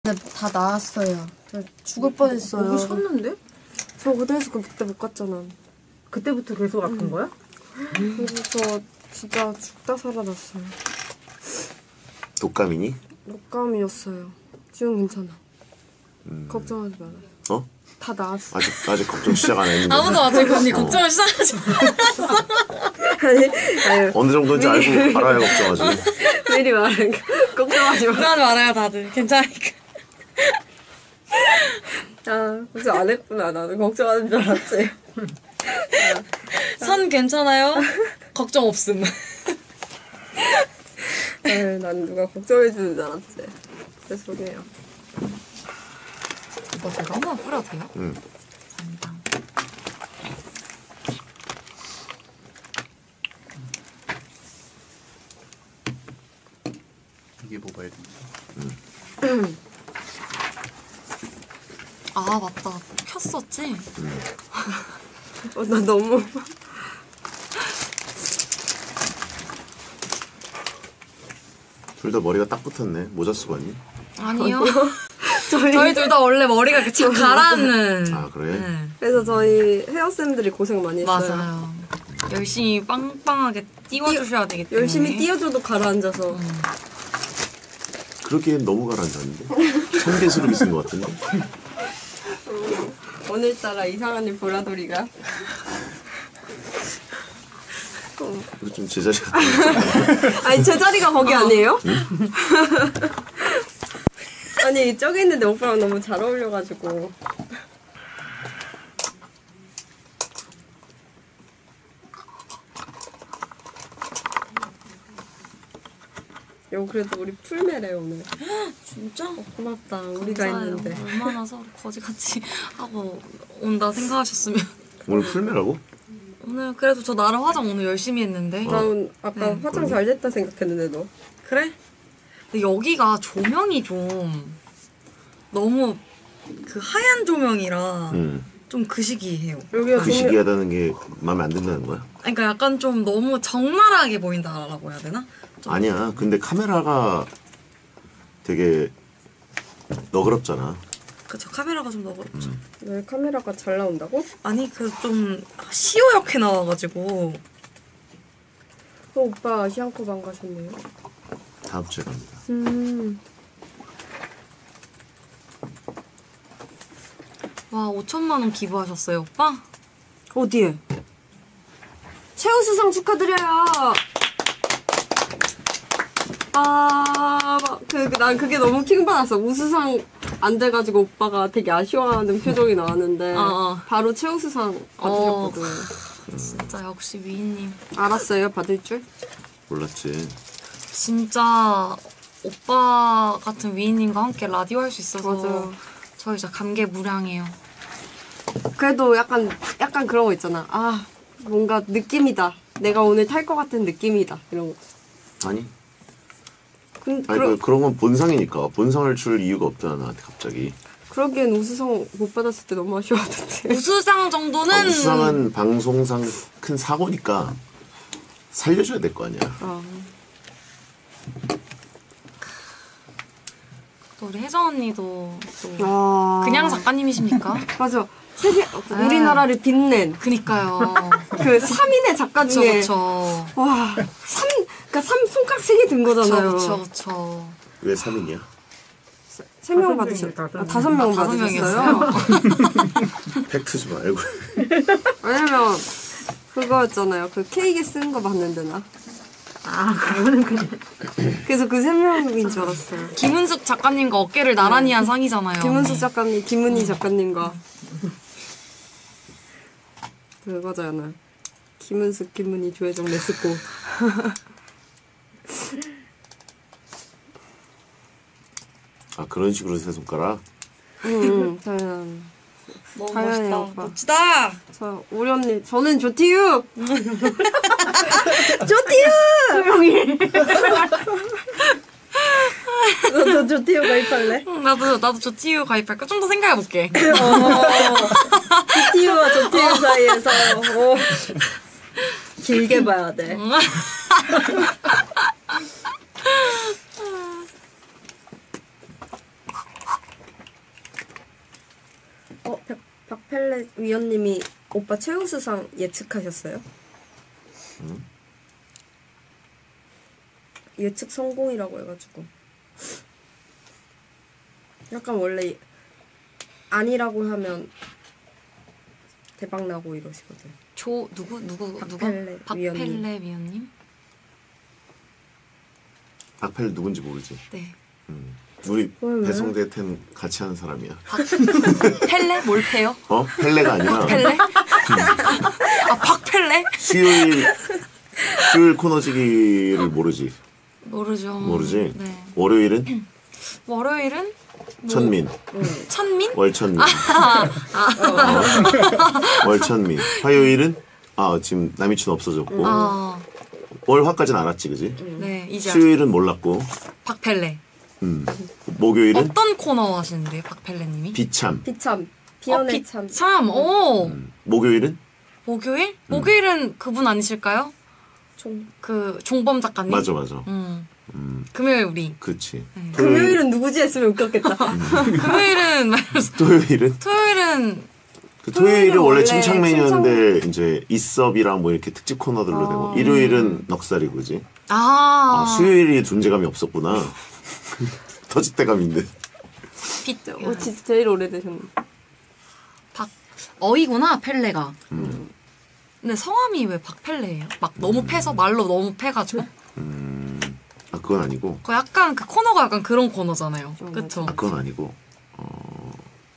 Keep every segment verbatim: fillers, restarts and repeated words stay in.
근데 다 나았어요. 저 죽을 뻔했어요. 목이 섰는데? 저 고등에서 그때 못 갔잖아. 그때부터 계속 아픈 음. 거야? 그래서 저 진짜 죽다 살아났어요. 독감이니? 독감이었어요. 지금 괜찮아. 음. 걱정하지 마라. 어? 다 나았어. 아직 아직 걱정 시작 안 했는데. 아무도 아직 언니 걱정을 시작하지 않았어. 아니, 아니 어느 정도인지 알고 알아야 걱정하지. 미리 말하는 거 걱정하지 마. 걱정하지 말아요 다들. 괜찮으니까. 아 걱정 안 했구나. 나는 걱정하는 줄 알았지. 선 괜찮아요? 걱정 없음. 아유, 난 누가 걱정해주는 줄 알았지. 죄송해요. 이거 제가 한번 뿌려도 돼요? 응. 감사합니다. 이게 모바일 응. 아 맞다. 켰었지? 응. 어, 나 너무 둘 다 머리가 딱 붙었네. 모자 쓰고 왔니? 아니요. 저희, 저희 둘 다 원래 머리가 이렇게 착 가라앉는. 아 그래? 네. 그래서 저희 헤어쌤들이 고생 많이 했어요. 맞아요. 열심히 빵빵하게 띄워주셔야 되기 때문에. 열심히 띄워줘도 가라앉아서. 음. 그렇기엔 너무 가라앉았는데. 청개수를 쓴 것 같은데. 오늘따라 이상한 일 보라돌이가. 그리고 좀 제자리 같은 아니 제자리가 거기 아니에요? 아니 저기 있는데 오빠랑 너무 잘 어울려가지고. 요 그래도 우리 풀매래 오늘. 진짜? 어, 고맙다. 우리가 감사해요. 있는데. 얼마나 서로 거지같이 하고 온다 생각하셨으면. 오늘 풀매라고? 오늘 그래도 저 나름 화장 오늘 열심히 했는데. 난 아까 네. 화장 잘 됐다 생각했는데 너. 그래? 근데 여기가 조명이 좀 너무 그 하얀 조명이라 응. 좀 그 시기해요. 여기가 그 조명- 시기하다는 게 마음에 안 든다는 거야? 그러니까 약간 좀 너무 적나라하게 보인다라고 해야 되나? 좀 아니야. 근데 카메라가 되게 너그럽잖아. 그쵸, 카메라가 좀 너그럽죠. 음. 왜 카메라가 잘 나온다고? 아니 그 좀 시오옇게 나와가지고. 어, 오빠 아시안컵 가셨네요. 다음 주에 갑니다. 음. 와 오천만 원 기부하셨어요 오빠? 어디에? 최우수상 축하드려요. 아, 그, 그, 난 그게 너무 킹받았어. 우수상 안 돼가지고 오빠가 되게 아쉬워하는 표정이 나왔는데, 어, 어. 바로 최우수상 받으셨거든. 어, 진짜 역시 위인님. 알았어요, 받을 줄? 몰랐지. 진짜 오빠 같은 위인님과 함께 라디오 할 수 있어서 맞아요. 저희 진짜 감개무량해요. 그래도 약간, 약간 그런 거 있잖아. 아, 뭔가 느낌이다. 내가 오늘 탈 것 같은 느낌이다. 이런 거. 아니. 근, 아니 그러, 그, 그런 건 본상이니까. 본상을 줄 이유가 없잖아 나한테 갑자기. 그러기엔 우수상 못 받았을 때 너무 아쉬워하던데. 우수상 정도는 아, 우수상은 방송상 큰 사고니까 살려줘야 될 거 아니야. 아. 또 우리 혜정 언니도 또 아. 그냥 작가님이십니까? 맞아. 세계, 우리나라를 빛낸. 그니까요. 그 삼 인의 작가 그쵸 중에. 그쵸. 와, 삼, 그니까 삼 손가락 세 개 든 거잖아요. 그쵸 그쵸 그쵸. 왜 삼 인이야? 세 명 다섯 받으셨, 명이요, 아, 다섯 명 아, 다섯 받으셨어요? 팩트 좀 알고. 왜냐면, 그거였잖아요. 그 케이크 쓴 거 봤는데, 나. 아, 그거는 그냥. 그래서 그 세 명인 줄 알았어요. 김은숙 작가님과 어깨를 나란히 한 상이잖아요. 김은수 작가님, 김은희 작가님과. 그거잖아. 김은숙, 김은희, 조혜정, 레스코. 아 그런 식으로 세 손가락? 응, 당연. 너무 당연히 멋있다. 오빠. 멋지다. 저, 우리 언니, 저는 조티유! 조티유! 조용히. 너도 조티유 가입할래? 응, 나도 나도 저 티유 가입할까? 좀 더 생각해볼게. 조티유와 조티유 사이에서 어, 길게 봐야 돼. 어, 박, 박펠레 위원님이 오빠 최우수상 예측하셨어요? 응? 예측 성공이라고 해가지고 약간 원래 아니라고 하면 대박 나고 이러시거든. 조 누구 누구 박펠레 누가 위원님. 박펠레 위원님? 박펠레 누군지 모르지. 네. 음. 우리 왜, 왜? 배성재 텐 같이 하는 사람이야. 펠레 뭘 패요? 어? 펠레가 아니라 펠레? 아 박펠레? 수요일 수요일 코너지기를 모르지. 모르죠. 모르지. 네. 월요일은 월요일은 뭐, 천민, 천민? 월천민. 어. 월천민. 화요일은 아 지금 남이춘 없어졌고 아, 월화까지는 알았지, 그지? 네 이제 알- 수요일은 몰랐고, 박펠레. 음. 목요일은 어떤 코너 하시는데요, 박펠레님이? 비참. 비참, 어, 비연의 비- 참. 참, 오. 음. 목요일은 목요일? 목요일은 그분 아니실까요? 총. 그 종범 작가님? 맞아, 맞아. 음. 음, 금요일 우리. 그렇지. 네. 금요일은 누구지 했으면 웃겼겠다. 금요일은 말해서 토요일은 토요일은 그 토요일은 토요일은 원래 원래 침착맨이었는데 이제 이섭이랑 뭐 이렇게 특집 코너들로 아. 되고, 일요일은 넉살이 그지? 아, 아, 수요일이 존재감이 없었구나. 터줏대감인데. 비, 어, 진짜 제일 오래되셨네. 박 어이구나 펠레가. 음. 근데 성함이 왜 박펠레예요? 막 너무 패서 말로 너무 패가지고. 음, 아 그건 아니고, 그 약간 그 코너가 약간 그런 코너잖아요. 어, 그쵸? 아 그건 아니고, 어,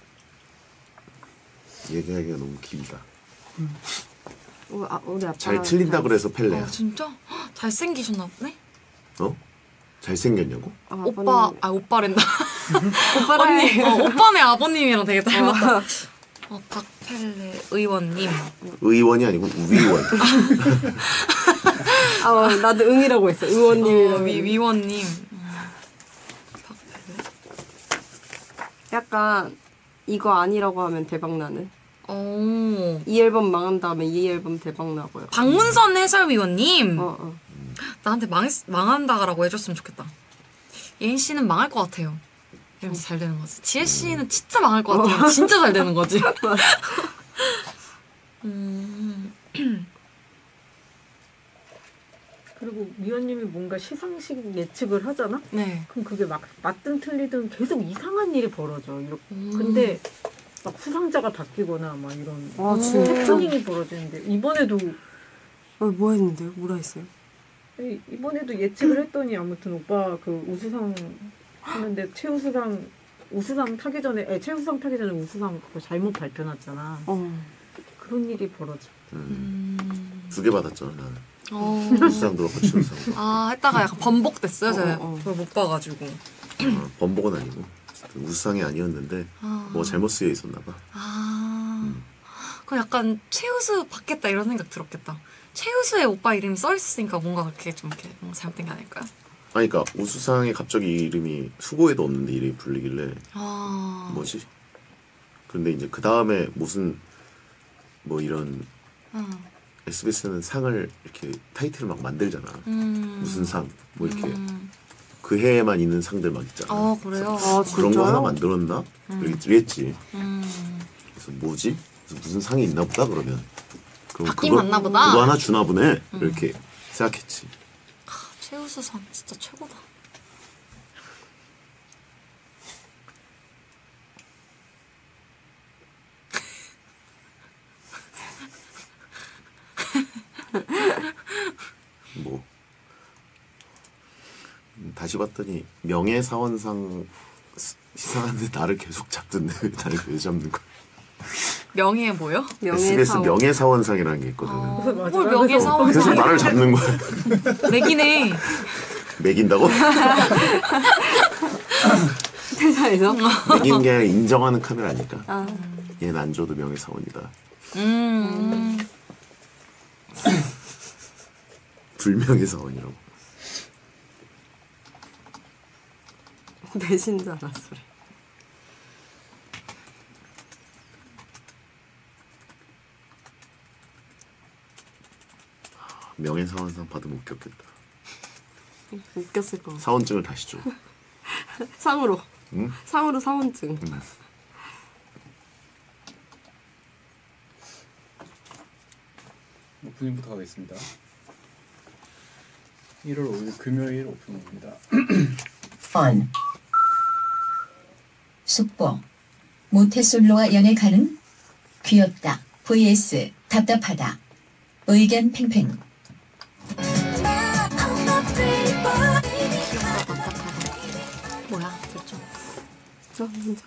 얘기하기가 너무 길다. 우, 아, 우리 아빠. 잘 틀린다 그래서 펠레야. 아 진짜? 헉, 잘생기셨나 보네? 어? 잘생겼냐고? 아, 오빠, 아 오빠랜다. 오빠랑 언니, 어, 오빠네 아버님이랑 되게 닮았다. 어, 박펠레 의원님. 의원이 아니고 위원. 아, 어, 나도 응이라고 했어. 의원님이라고. 어, 위, 위원님. 음, 박펠레. 약간 이거 아니라고 하면 대박 나는. 오. 이 앨범 망한 다음에 이 앨범 대박 나고요. 박문선 해설위원님. 어, 어. 나한테 망했, 망한다라고 해줬으면 좋겠다. 예인 씨는 망할 것 같아요. 이러면서 잘 되는 거지. 지혜 씨는 진짜 망할 것 같아요. 진짜 잘 되는 거지. 음, 그리고 위원님이 뭔가 시상식 예측을 하잖아? 네. 그럼 그게 막 맞든 틀리든 계속 이상한 일이 벌어져. 이렇게. 음. 근데 막 수상자가 바뀌거나 막 이런 아, 진짜? 해프닝이 벌어지는데 이번에도 어, 뭐 했는데요? 뭐라 했어요? 이- 이번에도 예측을 했더니 아무튼 오빠 그 우수상 하는데 최우수상 우수상 타기 전에 에 최우수상 타기 전에 우수상 그거 잘못 발표났잖아. 어. 그런 일이 벌어져. 음. 두 개 받았잖아, 나는. 어. 우수상 들어가 추우상. 아, 했다가 약간 번복됐어요, 제가. 어, 어. 그걸 못 봐가지고. 어, 번복은 아니고 우수상이 아니었는데 아. 뭐 잘못 쓰여 있었나 봐. 아. 그럼 약간 최우수 받겠다 이런 생각 들었겠다. 최우수의 오빠 이름이 써있으니까 뭔가 그렇게 좀 이렇게 뭔가 잘못된 게 아닐까요? 아니, 그러니까 우수상에 갑자기 이름이 수고에도 없는데 이름이 불리길래 아. 뭐지? 근데 이제 그 다음에 무슨 뭐 이런 음. 에스비에스는 상을 이렇게 타이틀을 막 만들잖아. 음. 무슨 상, 뭐 이렇게 음. 그 해에만 있는 상들 막 있잖아. 아, 그래요? 아, 그런 거 진짜요? 하나 만들었나? 이렇게 이랬지. 음. 그래서 뭐지? 그래서 무슨 상이 있나 보다 그러면. 그럼 바뀐 그거- 맞나 보다. 그거 하나 주나 보네. 이렇게 생각했지. 최우수상 진짜 최고다. 뭐 음, 다시 봤더니 명예사원상 시- 시상하는데 나를 계속 잡던데 왜 나를 왜 잡는 거야? 명예 뭐요? 에스비에스 명예사원. 명예사원상이라는 게 있거든. 어, 그래서 맞아. 뭘 그래서 명예사원 계속 나를 잡는 거야. 맥이네. 매긴다고? 회사에서? 매긴 게 아니라 인정하는 카메라 아닐까? 아, 얘는 안 줘도 명예사원이다. 음. 불명예사원이라고. 내신 줄 알았어. 명예사원상 받으면 웃겼겠다. 웃겼을 거. 사원증을 다시 줘. 상으로. 응? 상으로 사원증. 오프닝부터 가겠습니다. 일월 오일 금요일 오프닝입니다. on 숙보 모태솔로와 연애 가능? 귀엽다 vs 답답하다 의견 팽팽 귀엽다 답답하다. 뭐야 됐죠? 저 괜찮아.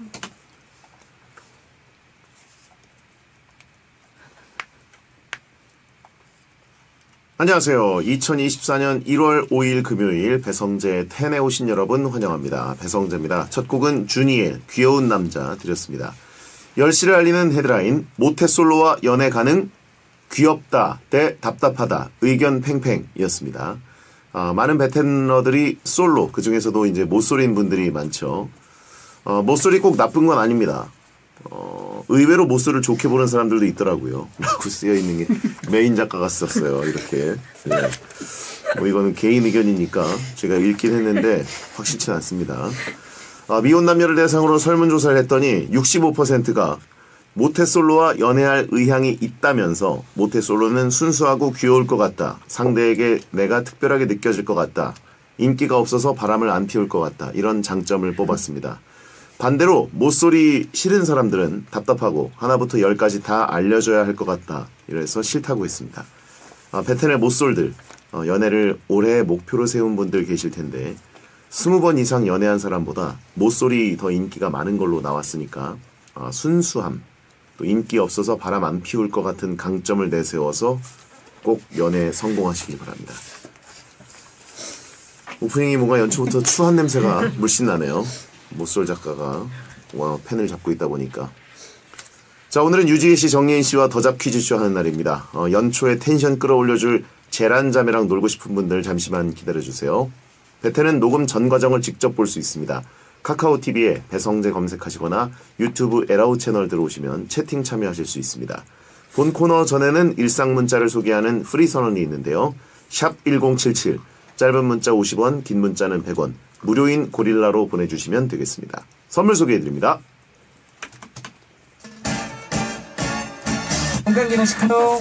안녕하세요. 이천이십사년 일월 오일 금요일 배성재 텐에 오신 여러분 환영합니다. 배성재입니다. 첫 곡은 주니엘 귀여운 남자 드렸습니다. 열 시를 알리는 헤드라인 모태솔로와 연애 가능? 귀엽다 대 답답하다 의견 팽팽이었습니다. 아, 많은 베테너들이 솔로 그 중에서도 이제 모쏠인 분들이 많죠. 어, 모쏠이 꼭 나쁜 건 아닙니다. 어, 의외로 모쏠을 좋게 보는 사람들도 있더라고요. 라고 쓰여있는 게 메인 작가가 썼어요. 이렇게. 예. 뭐 이거는 개인 의견이니까 제가 읽긴 했는데 확실치 않습니다. 아, 미혼 남녀를 대상으로 설문조사를 했더니 육십오 퍼센트가 모태솔로와 연애할 의향이 있다면서 모태솔로는 순수하고 귀여울 것 같다. 상대에게 내가 특별하게 느껴질 것 같다. 인기가 없어서 바람을 안 피울 것 같다. 이런 장점을 뽑았습니다. 반대로 모쏠이 싫은 사람들은 답답하고 하나부터 열까지 다 알려줘야 할 것 같다. 이래서 싫다고 했습니다. 아, 베텐의 모쏠들 어, 연애를 올해 목표로 세운 분들 계실 텐데 스무 번 이상 연애한 사람보다 모쏠이 더 인기가 많은 걸로 나왔으니까 아, 순수함 또 인기 없어서 바람 안 피울 것 같은 강점을 내세워서 꼭 연애에 성공하시길 바랍니다. 오프닝이 뭔가 연초부터 추한 냄새가 물씬 나네요. 모쏠 작가가 와, 펜을 잡고 있다 보니까. 자, 오늘은 유지혜 씨, 정예인 씨와 더잡 퀴즈쇼 하는 날입니다. 어, 연초에 텐션 끌어올려줄 제란 자매랑 놀고 싶은 분들 잠시만 기다려주세요. 베텐은 녹음 전 과정을 직접 볼 수 있습니다. 카카오티비에 배성재 검색하시거나 유튜브 에라우 채널 들어오시면 채팅 참여하실 수 있습니다. 본 코너 전에는 일상 문자를 소개하는 프리 선언이 있는데요. 샵 일공칠칠, 짧은 문자 오십 원, 긴 문자는 백 원, 무료인 고릴라로 보내주시면 되겠습니다. 선물 소개해드립니다. 건강기능식 한동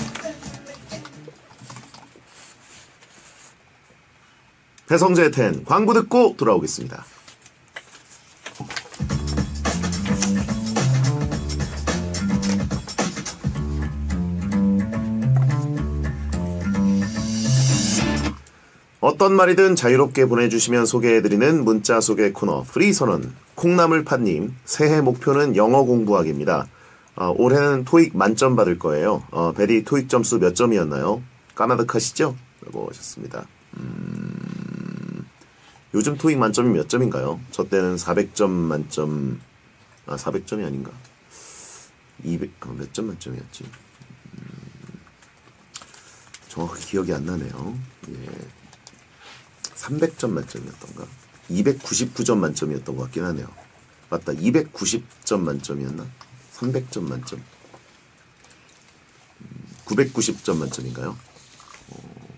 배성재의 텐 광고 듣고 돌아오겠습니다. 어떤 말이든 자유롭게 보내주시면 소개해드리는 문자 소개 코너 프리선언. 콩나물팥님 새해 목표는 영어 공부하기입니다. 어, 올해는 토익 만점 받을 거예요. 어, 베리 토익 점수 몇 점이었나요? 까마득하시죠? 라고 하셨습니다. 음, 요즘 토익 만점이 몇 점인가요? 저 때는 사백 점 만점. 아 사백 점이 아닌가? 이백 아, 몇 점 만점이었지? 음, 정확히 기억이 안 나네요. 예. 삼백 점 만점이었던가? 이백구십구 점 만점이었던 것 같긴 하네요. 맞다. 이백구십 점 만점이었나? 삼백 점 만점. 음, 구백구십 점 만점인가요? 어...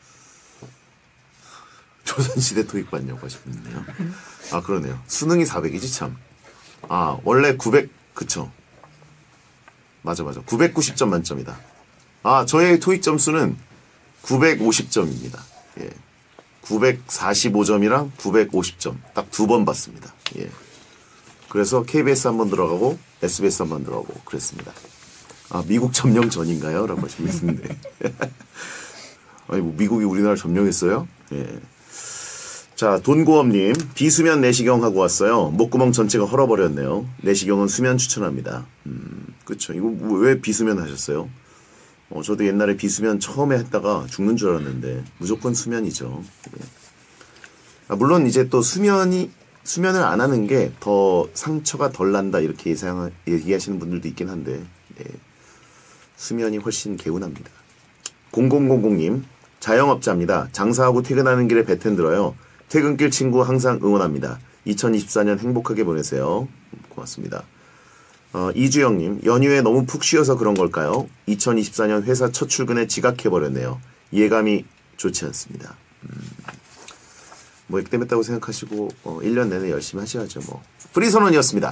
조선시대 토익 봤냐고 하시는데요. 아, 그러네요. 수능이 사백이지, 참. 아, 원래 구백, 그쵸. 맞아, 맞아. 구백구십 점 만점이다. 아, 저의 토익 점수는 구백오십 점입니다. 예. 구백사십오 점이랑 구백오십 점 딱 두 번 받습니다. 예. 그래서 케이비에스 한 번 들어가고 에스비에스 한 번 들어가고 그랬습니다. 아, 미국 점령 전인가요? 라고 하시는데 아니 뭐 미국이 우리나라 점령했어요? 예. 자, 돈고엄님 비수면 내시경 하고 왔어요. 목구멍 전체가 헐어버렸네요. 내시경은 수면 추천합니다. 음, 그쵸. 이거 왜 비수면 하셨어요? 어, 저도 옛날에 비수면 처음에 했다가 죽는 줄 알았는데 무조건 수면이죠. 예. 아, 물론 이제 또 수면이 수면을 안 하는 게 더 상처가 덜 난다 이렇게 예상 얘기하시는 분들도 있긴 한데 예. 수면이 훨씬 개운합니다. 공공공공님 자영업자입니다. 장사하고 퇴근하는 길에 배텐 들어요. 퇴근길 친구 항상 응원합니다. 이천이십사 년 행복하게 보내세요. 고맙습니다. 어, 이주영님 연휴에 너무 푹 쉬어서 그런 걸까요? 이천이십사 년 회사 첫 출근에 지각해버렸네요. 예감이 좋지 않습니다. 음, 뭐 액땜했다고 생각하시고 어, 일 년 내내 열심히 하셔야죠. 뭐 프리선언이었습니다.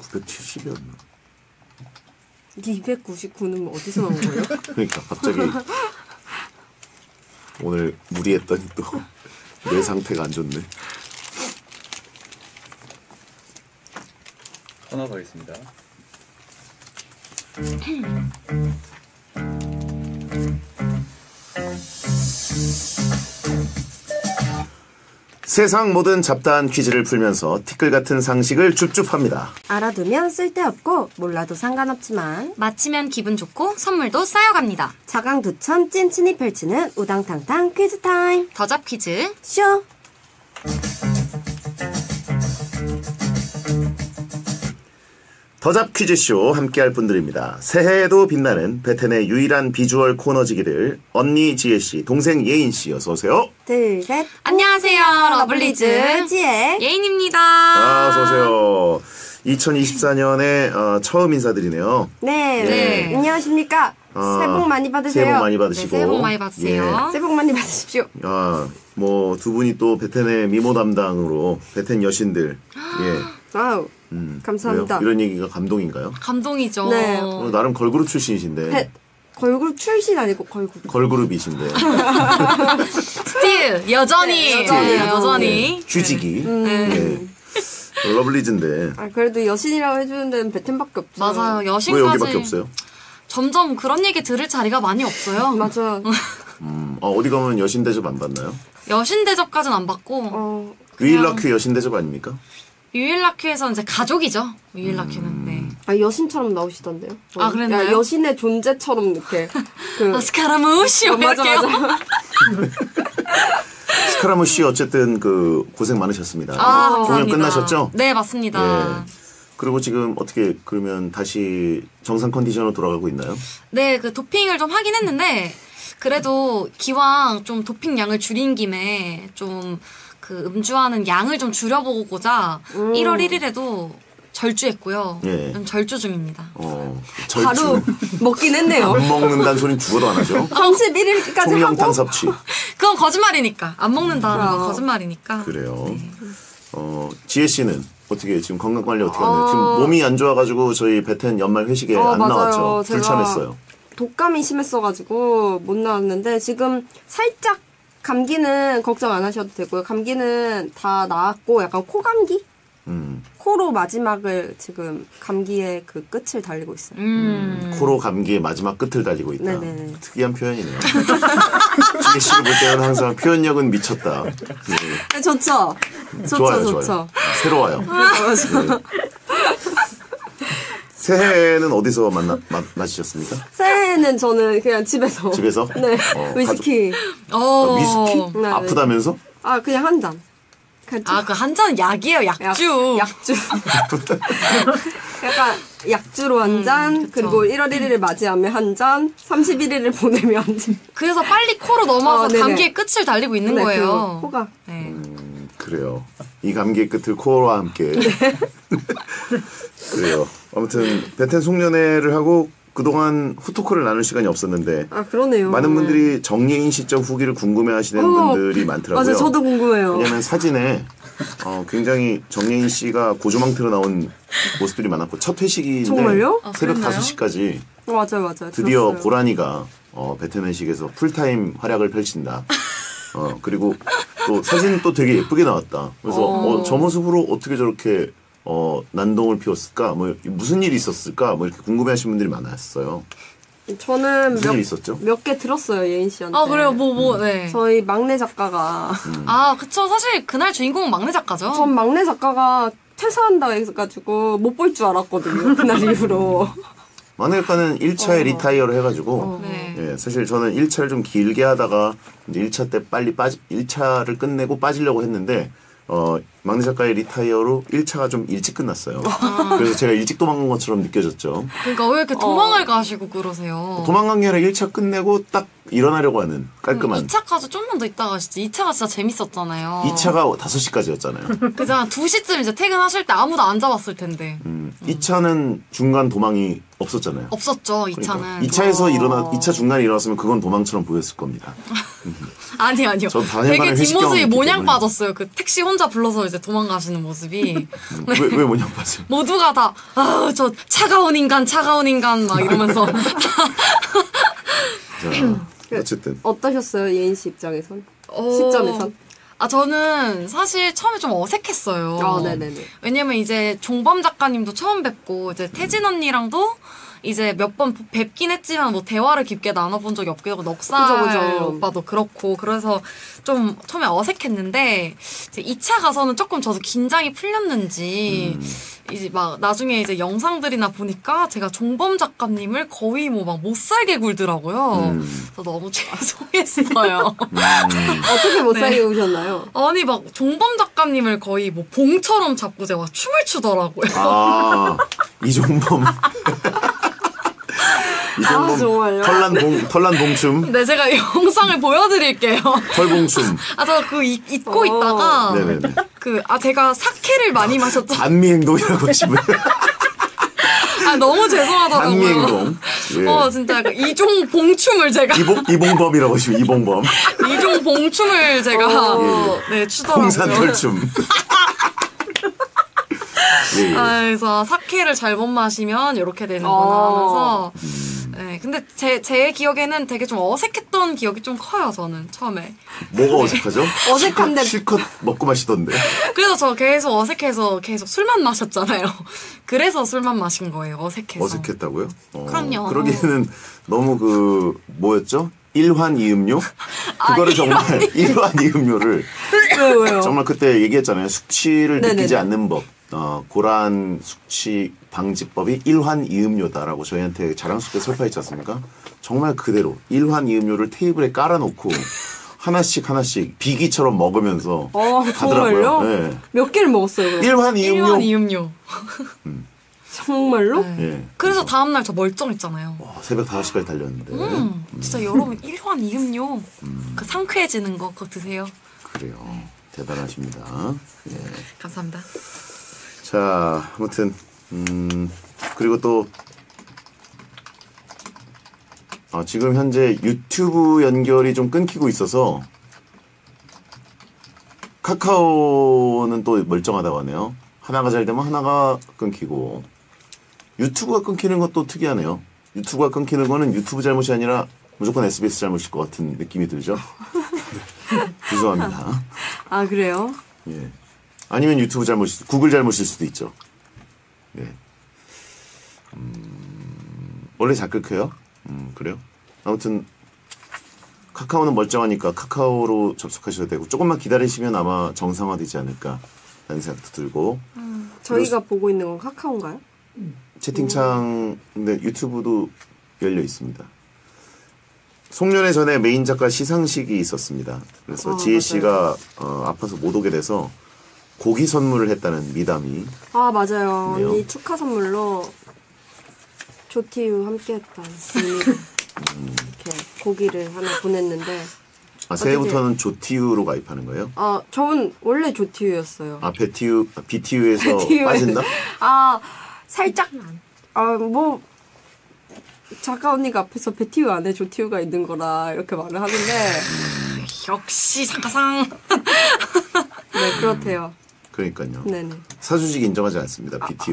이백칠십이었나? 이백구십구는 어디서 나온 거예요? 그러니까 갑자기 오늘 무리했더니 또 내 상태가 안 좋네. 하나 더 있습니다. 세상 모든 잡다한 퀴즈를 풀면서 티끌 같은 상식을 줍줍합니다. 알아두면 쓸데없고 몰라도 상관없지만 맞히면 기분 좋고 선물도 쌓여갑니다. 자강두천 찐친이 펼치는 우당탕탕 퀴즈 타임 더잡 퀴즈. 쇼! 더잡 퀴즈쇼 함께할 분들입니다. 새해에도 빛나는 베텐의 유일한 비주얼 코너지기를 언니 지혜씨, 동생 예인씨 어서오세요. 둘, 셋. 안녕하세요, 러블리즈 지혜. 예인입니다. 아, 어서오세요. 이천이십사 년에 어, 처음 인사드리네요. 네. 네. 안녕하십니까. 아, 새해 복 많이 받으세요. 새해 복 많이 네, 받으시고. 새해 복 많이 받으세요. 새해 복 많이 받으십시오. 예. 아, 뭐 두 분이 또 베텐의 미모 담당으로 베텐 여신들. 예. 아우, 음, 감사합니다. 왜요? 이런 얘기가 감동인가요? 감동이죠. 네. 어, 나름 걸그룹 출신이신데. 펫. 걸그룹 출신 아니고 걸그룹. 걸그룹이신데. 스틸 여전히 네, 여전히, 네, 여전히. 여전히. 휴지기. 네. 예. 러블리즈인데. 아, 그래도 여신이라고 해주는 데는 베텐밖에 없죠. 맞아요. 왜 여신까지 여기밖에 없어요? 점점 그런 얘기 들을 자리가 많이 없어요. 맞아. 음, 어, 어디 가면 여신 대접 안 받나요? 여신 대접까지는 안 받고 어, 위일라큐 여신 대접 아닙니까? 유일라큐에서는 이제 가족이죠. 유일라큐는 네. 아, 여신처럼 나오시던데요? 어, 아, 그랬나요? 야, 여신의 존재처럼 이렇게. 그, 아, 스카라무시 어, 맞아, 이렇게요. 맞아. 스카라무 씨 어쨌든 그 고생 많으셨습니다. 아, 공연 감사합니다. 끝나셨죠? 네, 맞습니다. 예. 그리고 지금 어떻게 그러면 다시 정상 컨디션으로 돌아가고 있나요? 네, 그 도핑을 좀 하긴 했는데 그래도 기왕 좀 도핑 양을 줄인 김에 좀 그 음주하는 양을 좀 줄여보고자 음. 일월 일일에도 절주했고요. 예. 좀 절주 중입니다. 어, 바로 절주. 먹긴 했네요. 안 먹는다는 소리는 죽어도 안 하죠. 삼십일 일까지 총명탕 하고. 섭취. 그건 거짓말이니까. 안 먹는다는 건 어. 거짓말이니까. 그래요. 네. 어, 지혜 씨는 어떻게 지금 건강 관리 어떻게 하나요? 어. 지금 몸이 안 좋아가지고 저희 베텐 연말 회식에 어, 안 맞아요. 나왔죠. 제가 불참했어요. 독감이 심했어가지고 못 나왔는데 지금 살짝 감기는 걱정 안 하셔도 되고요. 감기는 다 나았고 약간 코감기? 음, 코로 마지막을 지금 감기의 그 끝을 달리고 있어요. 음. 코로 감기의 마지막 끝을 달리고 있다. 네네네. 특이한 표현이네요. 지혜 씨를 볼 때는 항상 표현력은 미쳤다. 예. 네, 좋죠? 좋죠, 좋아요, 좋죠. 좋아요. 새로워요. 네. 새해는 어디서 만나 마, 마시셨습니까? 새해는 저는 그냥 집에서. 집에서? 네. 어, 위스키. 어. 아, 위스키? 네, 네. 아프다면서? 아, 그냥 한 잔. 그냥 아, 그 한 잔 약이에요, 약- 약주. 약주. 약간 약주로 한 잔, 음, 그쵸. 그리고 일월 일일을 맞이하면 한 잔, 삼십일 일을 보내면 한 잔. 그래서 빨리 코로 넘어가서 어, 네네. 감기의 끝을 달리고 있는 네, 거예요. 그 코가. 네. 음, 그래요. 이 감기의 끝을 코어와 함께. 그래요. 아무튼 베텐 송년회를 하고 그동안 후토크를 나눌 시간이 없었는데 아, 그러네요. 많은 분들이 정예인 시점 후기를 궁금해하시는 어, 분들이 많더라고요. 맞아, 저도 궁금해요. 왜냐면 사진에 어, 굉장히 정예인 씨가 고조망태로 나온 모습들이 많았고 첫 회식인데 정말요? 아, 새벽 그랬나요? 다섯 시까지 어, 맞아요, 맞아요. 드디어 들었어요. 고라니가 어, 베텐 회식에서 풀타임 활약을 펼친다. 어, 그리고 또 사진은 또 되게 예쁘게 나왔다. 그래서 어. 어, 저 모습으로 어떻게 저렇게 어, 난동을 피웠을까? 뭐 무슨 일이 있었을까? 뭐 이렇게 궁금해하시는 분들이 많았어요. 저는 무슨 일이 몇, 있었죠? 몇 개 들었어요, 예인 씨한테. 아, 그래요? 뭐, 뭐, 네. 저희 막내 작가가. 아, 그쵸. 사실 그날 주인공은 막내 작가죠. 전 막내 작가가 퇴사한다 해가지고 못 볼 줄 알았거든요. 그날 이후로. 막내 작가는 일 차에 어. 리타이어를 해가지고 어. 네. 예, 사실 저는 일 차를 좀 길게 하다가 이제 일 차 때 빨리 빠지 일 차를 끝내고 빠지려고 했는데 어, 막내 작가의 리타이어로 일 차가 좀 일찍 끝났어요. 그래서 제가 일찍 도망간 것처럼 느껴졌죠. 그러니까 왜 이렇게 도망을 가시고 그러세요? 도망간 게 아니라 일 차 끝내고 딱 일어나려고 하는 깔끔한. 이 차까지 좀만 더 있다가 진짜 이 차가 진짜 재밌었잖아요. 이 차가 다섯 시까지였잖아요. 그래서 한 두 시쯤 이제 퇴근하실 때 아무도 안 잡았을 텐데. 음, 이 차는 중간 도망이 없었잖아요. 없었죠, 이 그러니까 차는. 이 차에서 어. 일어나 이 차 중간에 일어났으면 그건 도망처럼 보였을 겁니다. 아니 아니요. 전 당일간에 되게 회식 뒷모습이 경험이 있기 모냥 때문에. 빠졌어요. 그 택시 혼자 불러서 이제 도망가시는 모습이 왜, 왜 뭐냐 봤어요? 모두가 다 아 저 차가운 인간 차가운 인간 막 이러면서 자, 어쨌든 어떠셨어요, 예인 씨 입장에선? 어, 시점에선? 아 저는 사실 처음에 좀 어색했어요. 아, 네네네. 왜냐면 이제 종범 작가님도 처음 뵙고 이제 태진 언니랑도 이제 몇 번 뵙긴 했지만 뭐 대화를 깊게 나눠본 적이 없기도 하고 넉살 그죠, 그죠. 오빠도 그렇고 그래서 좀 처음에 어색했는데 이제 이 차 가서는 조금 저도 긴장이 풀렸는지 음. 이제 막 나중에 이제 영상들이나 보니까 제가 종범 작가님을 거의 뭐 막 못 살게 굴더라고요. 음. 그래서 너무 죄송했어요. 어떻게 못 네. 살게 오셨나요? 아니 막 종범 작가님을 거의 뭐 봉처럼 잡고 제가 춤을 추더라고요. 아 이종범 이종범 아, 정말요? 털난 봉 털난 봉춤 네, 제가 영상을 보여드릴게요. 털봉춤. 아, 저 그 잊고 어. 있다가 네네네. 그 아 제가 사케를 많이 마셨죠. 반미행동이라고 하시면 아 너무 죄송하더라고요. 반미행동. 예. 어 진짜 그 이종 봉춤을 제가 이봉 이봉범이라고 하시면 이봉범. 이종 봉춤을 제가 어. 네 추더라고요. 홍산털춤. 예, 예. 아, 그래서 사케를 잘못 마시면 이렇게 되는구나 어. 하면서 음. 네 근데 제 제 기억에는 되게 좀 어색했던 기억이 좀 커요 저는 처음에. 뭐가 어색하죠? 어색한데- 실컷, 실컷 먹고 마시던데. 그래서 저 계속 어색해서 계속 술만 마셨잖아요. 그래서 술만 마신 거예요. 어색해서. 어색했다고요? 어, 그럼요. 그러기에는 너무 그 뭐였죠? 일환이음료? 그거를 정말 일환이음료를 왜요, 왜요? 정말 그때 얘기했잖아요. 숙취를 네네네. 느끼지 않는 법. 어, 고란 숙취 방지법이 일환이음료다라고 저희한테 자랑스럽게 설파했지 않습니까? 정말 그대로 일환이음료를 테이블에 깔아놓고 하나씩 하나씩 비기처럼 먹으면서 어, 가더라고요. 정말요? 네. 몇 개를 먹었어요, 그럼? 일환이음료. 일반 이음료. 정말로? 네. 예. 그래서 다음날 저 멀쩡했잖아요. 와, 새벽 다섯 시까지 달렸는데. 음, 진짜 여러분 일환 이음료 그 상쾌해지는 거 그거 드세요. 그래요. 대단하십니다. 예. 감사합니다. 자, 아무튼 음, 그리고 또 아, 지금 현재 유튜브 연결이 좀 끊기고 있어서 카카오는 또 멀쩡하다고 하네요. 하나가 잘 되면 하나가 끊기고 유튜브가 끊기는 것도 특이하네요. 유튜브가 끊기는 거는 유튜브 잘못이 아니라 무조건 에스비에스 잘못일 것 같은 느낌이 들죠. 죄송합니다. 아, 그래요? 예. 아니면 유튜브 잘못일, 구글 잘못일 수도 있죠. 네. 음, 원래 잘 끊겨요? 음, 그래요? 아무튼, 카카오는 멀쩡하니까 카카오로 접속하셔도 되고, 조금만 기다리시면 아마 정상화되지 않을까, 라는 생각도 들고, 저희가 보고 있는 건 카카오인가요? 채팅창, 근데 유튜브도 열려 있습니다. 송년회 전에 메인 작가 시상식이 있었습니다. 그래서 아, 지혜 씨가 어, 아파서 못 오게 돼서 고기 선물을 했다는 미담이. 아, 맞아요. 네요. 언니 축하 선물로 조티유 함께 했다. 이렇게 고기를 하나 보냈는데, 아, 새해부터는 조티유로 가입하는 거예요? 아, 저는 원래 조티유였어요. 아, 베티유, 아, 비티유에서 비티유. 빠진다? 아, 살짝, 아, 뭐, 작가 언니가 앞에서 베티유 안에 조티유가 있는 거라 이렇게 말을 하는데, 역시 작가상. 네, 그렇대요. 그러니까요. 네네. 사주직 인정하지 않습니다, 비티유.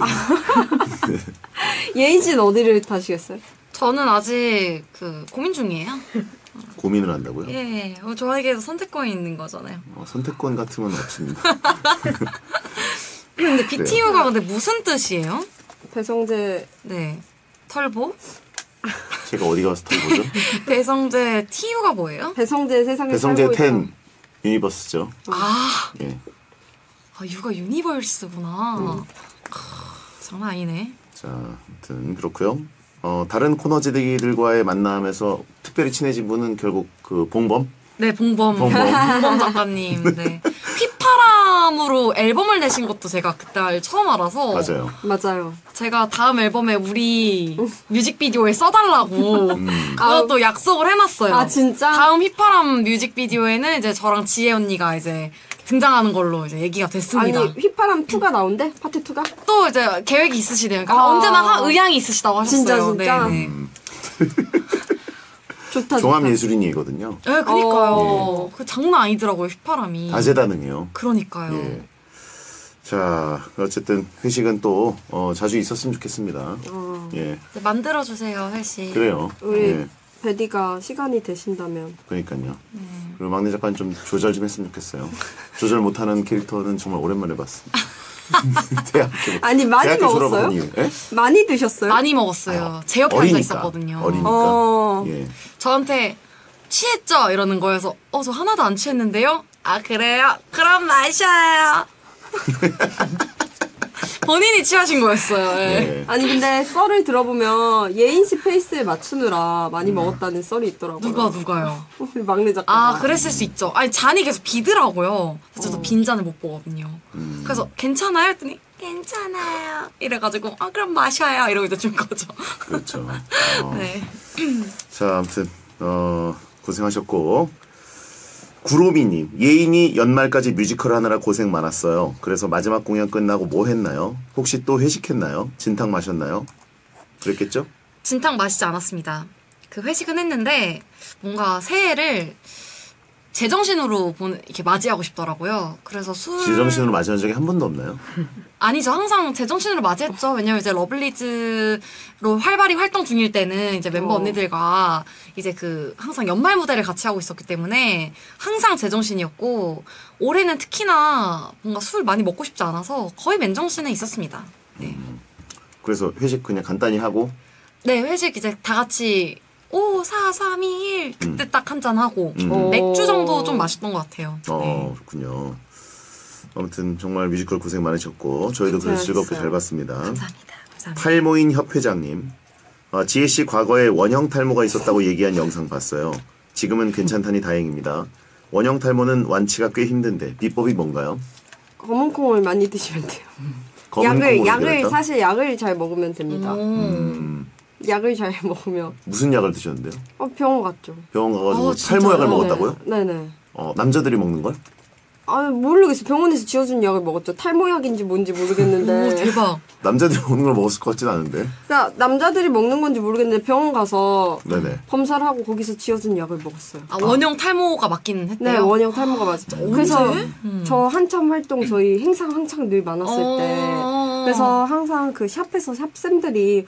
예인 씨는 어디를 타시겠어요? 저는 아직 그 고민 중이에요. 고민을 한다고요? 예, 어, 저에게도 선택권이 있는 거잖아요. 어, 선택권 같으면 없습니다. 근데 비티유가 근데 무슨 뜻이에요? 배성재, 네, 털보? 제가 어디 가서 털보죠? 배성재 티유가 뭐예요? 배성재 세상에 배성재 살고 텐 있다. 유니버스죠. 아, 예. 아 유가 유니버스구나. 크, 장난 아니네. 자, 아무튼 그렇고요. 어, 다른 코너지들과의 만남에서 특별히 친해진 분은 결국 그 봉범? 네, 봉범. 봉범. 봉범 작가님. 네. 휘파람으로 앨범을 내신 것도 제가 그때 처음 알아서. 맞아요. 맞아요. 제가 다음 앨범에 우리 뮤직비디오에 써달라고. 그것도 약속을 해놨어요. 아, 진짜? 다음 휘파람 뮤직비디오에는 이제 저랑 지혜 언니가 이제 등장하는 걸로 이제 얘기가 됐습니다. 아니, 휘파람 이가 나온대? 파트 이가? 또 이제 계획이 있으시대요. 그러니까 아. 언제나 하- 의향이 있으시다고 하셨어요. 진짜, 진짜? 네네. 좋다. 종합예술인이거든요. 네, 그니까요. 어. 그 장난 아니더라고요, 휘파람이. 다재다능해요. 그러니까요. 예. 자, 어쨌든 회식은 또 어, 자주 있었으면 좋겠습니다. 어. 예, 네, 만들어주세요, 회식. 그래요. 우리 예, 베디가 시간이 되신다면. 그러니까요. 그리고 막내 작가는 좀 조절 좀 했으면 좋겠어요. 조절 못하는 캐릭터는 정말 오랜만에 봤습니다. 대학교, 아니, 많이 대학교 먹었어요? 졸업한 이후, 예? 많이 드셨어요? 많이 먹었어요. 제 옆에 앉아 어리니까. 있었거든요. 어리니까. 어. 예. 저한테 취했죠? 이러는 거여서 어, 저 하나도 안 취했는데요? 아, 그래요? 그럼 마셔요. 본인이 취하신 거였어요. 예. 예. 아니 근데 썰을 들어보면 예인 씨 페이스에 맞추느라 많이 먹었다는 썰이 있더라고요. 누가 누가요? 우리 막내 작가. 아, 그랬을 수 있죠. 아니, 잔이 계속 비더라고요. 그래서 저도 빈 잔을 못 보거든요. 그래서 괜찮아요? 했더니 괜찮아요. 이래가지고 아, 그럼 마셔요. 이러고 이제 준 거죠. 그렇죠. 어. 네. 자, 아무튼 어, 고생하셨고 구로미님 예인이 연말까지 뮤지컬 하느라 고생 많았어요. 그래서 마지막 공연 끝나고 뭐 했나요? 혹시 또 회식했나요? 진탕 마셨나요? 그랬겠죠? 진탕 마시지 않았습니다. 그 회식은 했는데 뭔가 새해를 제정신으로 보는, 이렇게 맞이하고 싶더라고요. 그래서 술 제정신으로 맞이한 적이 한 번도 없나요? 아니죠. 항상 제정신으로 맞이했죠. 왜냐면 이제 러블리즈로 활발히 활동 중일 때는 이제 멤버 어. 언니들과 이제 그 항상 연말 무대를 같이 하고 있었기 때문에 항상 제정신이었고 올해는 특히나 뭔가 술 많이 먹고 싶지 않아서 거의 맨정신에 있었습니다. 네. 그래서 회식 그냥 간단히 하고 네, 회식 이제 다 같이 오, 사, 삼, 이, 일 그때 딱 한 잔 하고 음. 맥주 정도 좀 마셨던 것 같아요. 어 네. 그렇군요. 아무튼 정말 뮤지컬 고생 많으셨고 저희도 그래서 즐겁게 잘 봤습니다. 감사합니다. 감사합니다. 탈모인 협회장님 아, 지혜씨 과거에 원형 탈모가 있었다고 얘기한 영상 봤어요. 지금은 괜찮다니 다행입니다. 원형 탈모는 완치가 꽤 힘든데 비법이 뭔가요? 검은 콩을 많이 드시면 돼요. 검은 약을 콩으로 약을 그렸다? 사실 약을 잘 먹으면 됩니다. 음, 약을 잘 먹으면 무슨 약을 드셨는데요? 어 병원 갔죠. 병원 가가지고 어, 진짜요? 탈모약을 먹었다고요? 네. 네네. 어, 남자들이 먹는 걸? 아 모르겠어요. 병원에서 지어준 약을 먹었죠. 탈모약인지 뭔지 모르겠는데. 오, 대박. 남자들이 먹는 걸 먹었을 것 같진 않은데. 그러니까 남자들이 먹는 건지 모르겠는데 병원 가서 네네. 검사를 하고 거기서 지어준 약을 먹었어요. 아, 원형 탈모가 맞기는 했대요. 네, 원형 탈모가 맞죠. 그래서 저 한참 활동 저희 행사 한창 늘 많았을 어. 때 그래서 항상 그 샵에서 샵쌤들이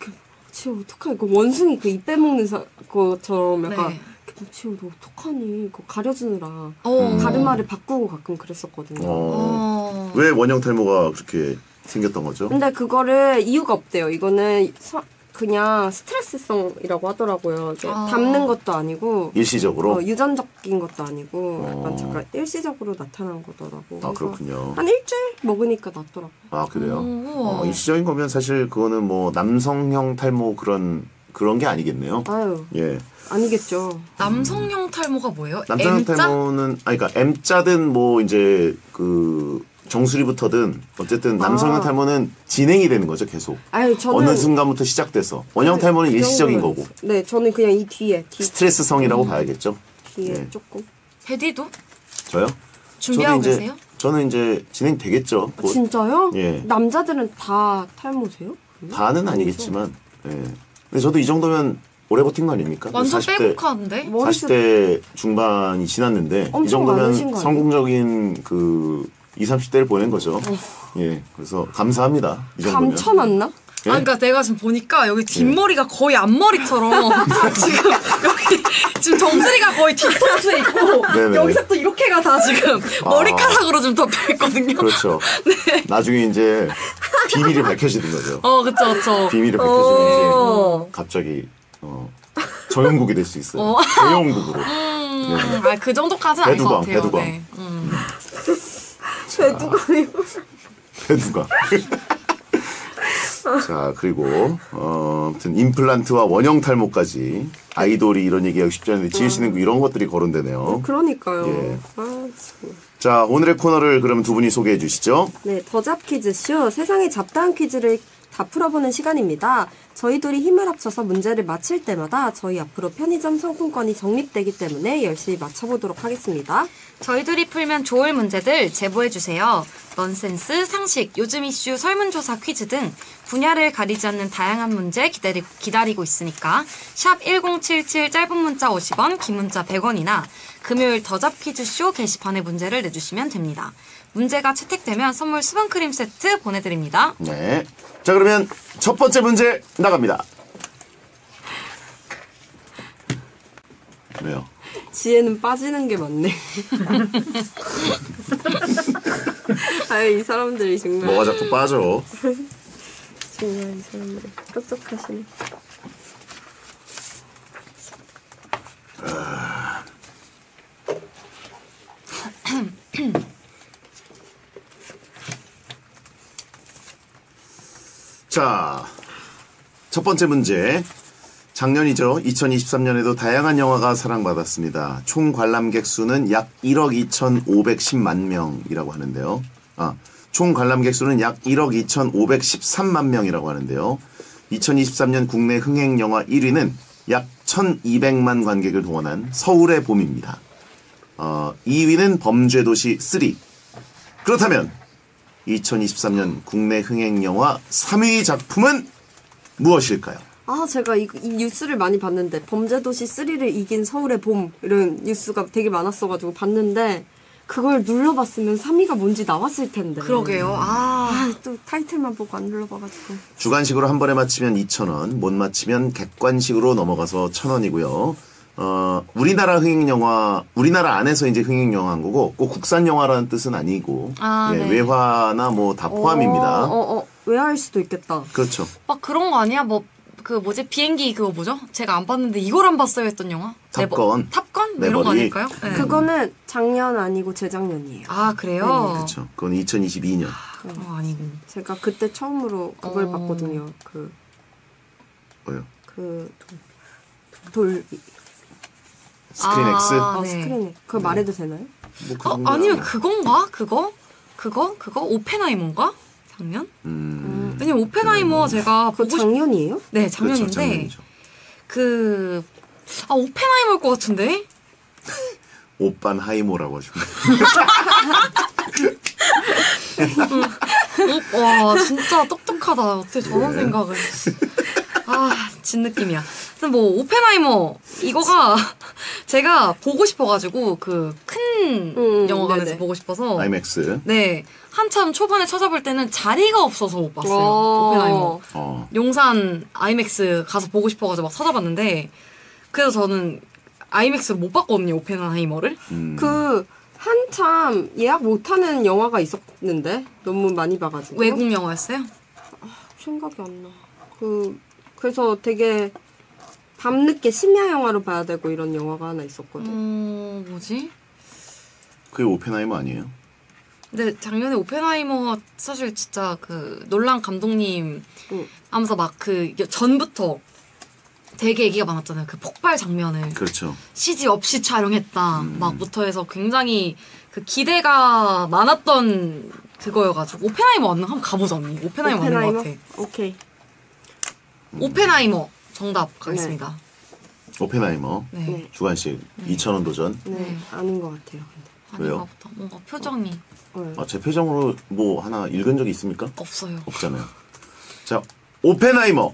지금 어떡하니 그 원숭이 그 입 빼먹는 사, 것처럼 약간 네. 지금 너 어떡하니 그거 가려주느라 어. 가르마를 바꾸고 가끔 그랬었거든요. 어, 어. 왜 원형 탈모가 그렇게 생겼던 거죠? 근데 그거를 이유가 없대요. 이거는 서, 그냥 스트레스성이라고 하더라고요. 이게 아. 담는 것도 아니고 일시적으로? 어, 유전적인 것도 아니고 어. 약간 잠깐 일시적으로 나타난 거더라고. 아, 그래서 그렇군요. 한 일주일 먹으니까 낫더라고. 아, 그래요? 오. 어, 일시적인 거면 사실 그거는 뭐 남성형 탈모 그런, 그런 게 아니겠네요. 아유 예. 아니겠죠. 남성형 탈모가 뭐예요? 남성형 M자? 탈모는, 아니, 그러니까 M자든 뭐 이제 그 정수리부터든 어쨌든 남성형 아. 탈모는 진행이 되는 거죠, 계속. 아유 저는 어느 순간부터 시작돼서. 원형 탈모는 그 일시적인 정도는 거고. 있어요. 네, 저는 그냥 이 뒤에 뒤, 스트레스성이라고 봐야겠죠. 뒤에 네. 조금. 베디도? 저요? 준비하고 저는 이제, 계세요? 저는 이제 진행되겠죠. 곧. 진짜요? 예. 남자들은 다 탈모세요? 다는 아니겠지만. 예. 근데 저도 이 정도면 오래 버틴 거 아닙니까? 완전 사십 대 빼곡한데? 머리숱 사십 대 중반이 지났는데 이 엄청 정도면 많으신 거 아니에요? 성공적인 그 이십, 삼십 대를 보낸 거죠. 예. 그래서 감사합니다. 이 정도면. 감춰놨나? 예? 아, 그러니까 내가 지금 보니까 여기 뒷머리가 거의 앞머리처럼 지금 여기 지금 정수리가 거의 뒤통수에 있고 네네. 여기서 또 이렇게가 다 지금 아. 머리카락으로 좀 덮여 있거든요. 그렇죠. 네. 나중에 이제 비밀이 밝혀지는 거죠. 어, 그쵸, 그쵸. 비밀이 밝혀지면 이제 갑자기 어, 저형국이 될 수 있어요. 어. 대형국으로. 음, 아, 그 정도까지는 아닐 것 배두광, 같아요. 배두광. 네. 음. 배두광이 배두가. 자, 그리고, 어, 아무튼, 임플란트와 원형 탈모까지 아이돌이 이런 얘기하기 쉽지 않은데, 지혜 씨는 이런 것들이 거론되네요. 그러니까요. 예. 아, 참. 자, 오늘의 코너를 그럼 두 분이 소개해 주시죠. 네, 더잡 퀴즈쇼. 세상에 잡다한 퀴즈를 다 풀어보는 시간입니다. 저희 둘이 힘을 합쳐서 문제를 맞힐 때마다 저희 앞으로 편의점 상품권이 적립되기 때문에 열심히 맞춰보도록 하겠습니다. 저희들이 풀면 좋을 문제들 제보해주세요. 넌센스, 상식, 요즘 이슈, 설문조사, 퀴즈 등 분야를 가리지 않는 다양한 문제 기다리, 기다리고 있으니까 샵 일공칠칠 짧은 문자 오십 원, 긴 문자 백 원이나 금요일 더잡 퀴즈쇼 게시판에 문제를 내주시면 됩니다. 문제가 채택되면 선물 수분크림 세트 보내드립니다. 네. 자, 그러면 첫 번째 문제 나갑니다. 왜요? 지혜는 빠지는 게 많네. 아유, 이 사람들이 정말. 뭐가 자꾸 빠져? 정말 이 사람들이 똑똑하시네. 자, 첫 번째 문제. 작년이죠. 이천이십삼 년에도 다양한 영화가 사랑받았습니다. 총 관람객 수는 약 일억 이천오백십만 명이라고 하는데요. 아, 총 관람객 수는 약 일억 이천오백십삼만 명이라고 하는데요. 이천이십삼 년 국내 흥행 영화 일 위는 약 천이백만 관객을 동원한 서울의 봄입니다. 어, 이 위는 범죄도시 삼. 그렇다면 이천이십삼 년 국내 흥행 영화 삼 위 작품은 무엇일까요? 아, 제가 이, 이 뉴스를 많이 봤는데 범죄도시 삼을 이긴 서울의 봄 이런 뉴스가 되게 많았어가지고 봤는데 그걸 눌러봤으면 삼 위가 뭔지 나왔을 텐데. 그러게요. 아, 아, 또 타이틀만 보고 안 눌러봐가지고. 주관식으로 한 번에 맞히면 이천 원, 못 맞히면 객관식으로 넘어가서 천 원이고요. 어, 우리나라 흥행 영화, 우리나라 안에서 이제 흥행 영화인 거고, 꼭 국산 영화라는 뜻은 아니고, 아, 예, 네. 외화나 뭐 다 포함입니다. 어, 어, 어, 외화일 수도 있겠다. 그렇죠. 막 그런 거 아니야? 뭐, 그 뭐지? 비행기 그거 뭐죠? 제가 안 봤는데 이걸 안 봤어요 했던 영화? 탑건. 네버- 탑건? 뭐 이런 거 네버리. 아닐까요? 네. 그거는 작년 아니고 재작년이에요. 아, 그래요? 그렇죠. 그건 이천이십이 년. 어, 아니고. 제가 그때 처음으로 그걸 어. 봤거든요. 그, 뭐요? 그, 돌, 스크린X? 아, 어, 네. 스크린에. 그거 말해도 되나요? 뭐 그 어, 정도야. 아니면 그건가? 그거? 그거? 그거? 오펜하이머인가? 작년? 음, 왜냐면 오펜하이머 제가 그거 보고 싶... 작년이에요? 네, 그렇죠, 작년인데 작년이죠. 그... 아, 오펜하이머일 것 같은데? 오빤 하이모라고 하시면 어, 와, 진짜 똑똑하다. 어떻게 저런 네. 생각을. 아, 진 느낌이야. 하여튼 뭐, 오펜하이머, 이거가 제가 보고 싶어가지고, 그, 큰 음, 영화관에서 네네. 보고 싶어서. 아이맥스. 네. 한참 초반에 찾아볼 때는 자리가 없어서 못 봤어요. 어. 오펜하이머. 어. 용산 아이맥스 가서 보고 싶어가지고 막 찾아봤는데, 그래서 저는 아이맥스로 못 봤거든요, 오펜하이머를. 음. 그, 한참 예약 못하는 영화가 있었는데? 너무 많이 봐가지고. 외국 영화였어요? 생각이 안 나. 그, 그래서 되게 밤늦게 심야 영화로 봐야 되고 이런 영화가 하나 있었거든. 어, 뭐지? 그게 오펜하이머 아니에요? 근데 작년에 오펜하이머 사실 진짜 그 놀란 감독님 응. 하면서 막 그 전부터 되게 얘기가 많았잖아요. 그 폭발 장면을 그렇죠. 씨지 없이 촬영했다. 막부터 해서 굉장히 그 기대가 많았던 그거여가지고 오펜하이머 맞나? 한번 가보자 언니. 오펜하이머 맞는 것 같아. 오케이. 오펜하이머 정답 가겠습니다. 오펜하이머. 네. 네. 주관식 이천 원 도전. 네, 네. 아닌 것 같아요. 근데. 왜요? 아닌가 보다. 뭔가 표정이 네. 아, 제 표정으로 뭐 하나 읽은 적이 있습니까? 없어요. 없잖아요. 자, 오펜하이머.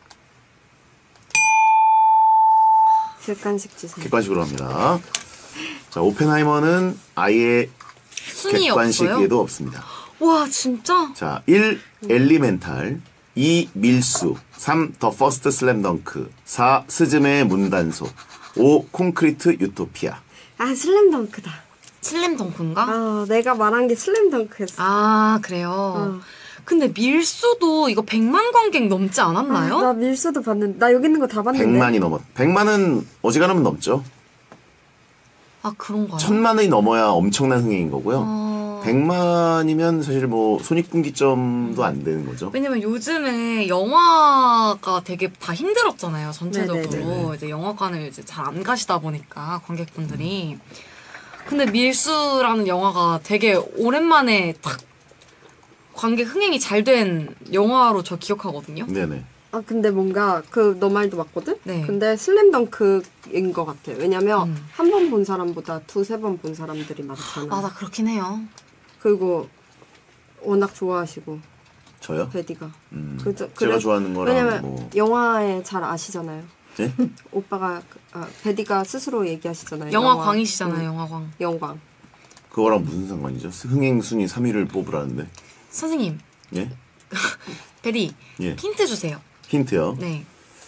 객관식 주세요. 객관식으로 합니다. 자, 오펜하이머는 아예 순위 없어요? 객관식에도 없습니다. 와 진짜? 자, 일. 엘리멘탈, 이. 밀수, 삼. 더 퍼스트 슬램덩크, 사. 스즈메의 문단속, 오. 콘크리트 유토피아. 아, 슬램덩크다. 슬램덩크인가? 아, 내가 말한 게 슬램덩크였어. 아, 그래요? 어. 근데 밀수도 이거 백만 관객 넘지 않았나요? 아, 나 밀수도 봤는데. 나 여기 있는 거 다 봤는데. 백만이 넘었. 백만은 어지간하면 넘죠. 아, 그런가요? 천만이 넘어야 엄청난 흥행인 거고요. 어... 백만이면 사실 뭐 손익분기점도 안 되는 거죠. 왜냐면 요즘에 영화가 되게 다 힘들었잖아요, 전체적으로. 네네네. 이제 영화관을 이제 잘 안 가시다 보니까, 관객분들이. 근데 밀수라는 영화가 되게 오랜만에 딱 관객 흥행이 잘 된 영화로 저 기억하거든요. 네네. 아 근데 뭔가 그 너 말도 맞거든? 네. 근데 슬램덩크인 것 같아. 왜냐면 음. 한 번 본 사람보다 두세 번 본 사람들이 많잖아. 맞아, 그렇긴 해요. 그리고 워낙 좋아하시고 저요? 베디가. 음, 그죠? 제가 그래- 좋아하는 거랑 왜냐면 뭐 영화에 잘 아시잖아요. 네? 오빠가 그- 아, 베디가 스스로 얘기하시잖아요. 영화광이시잖아요, 응, 영화광. 영광. 그거랑 무슨 상관이죠? 흥행 순위 삼 위를 뽑으라는데. 선생님, 예? 베리, 예. 힌트 주세요. 힌트요. 네.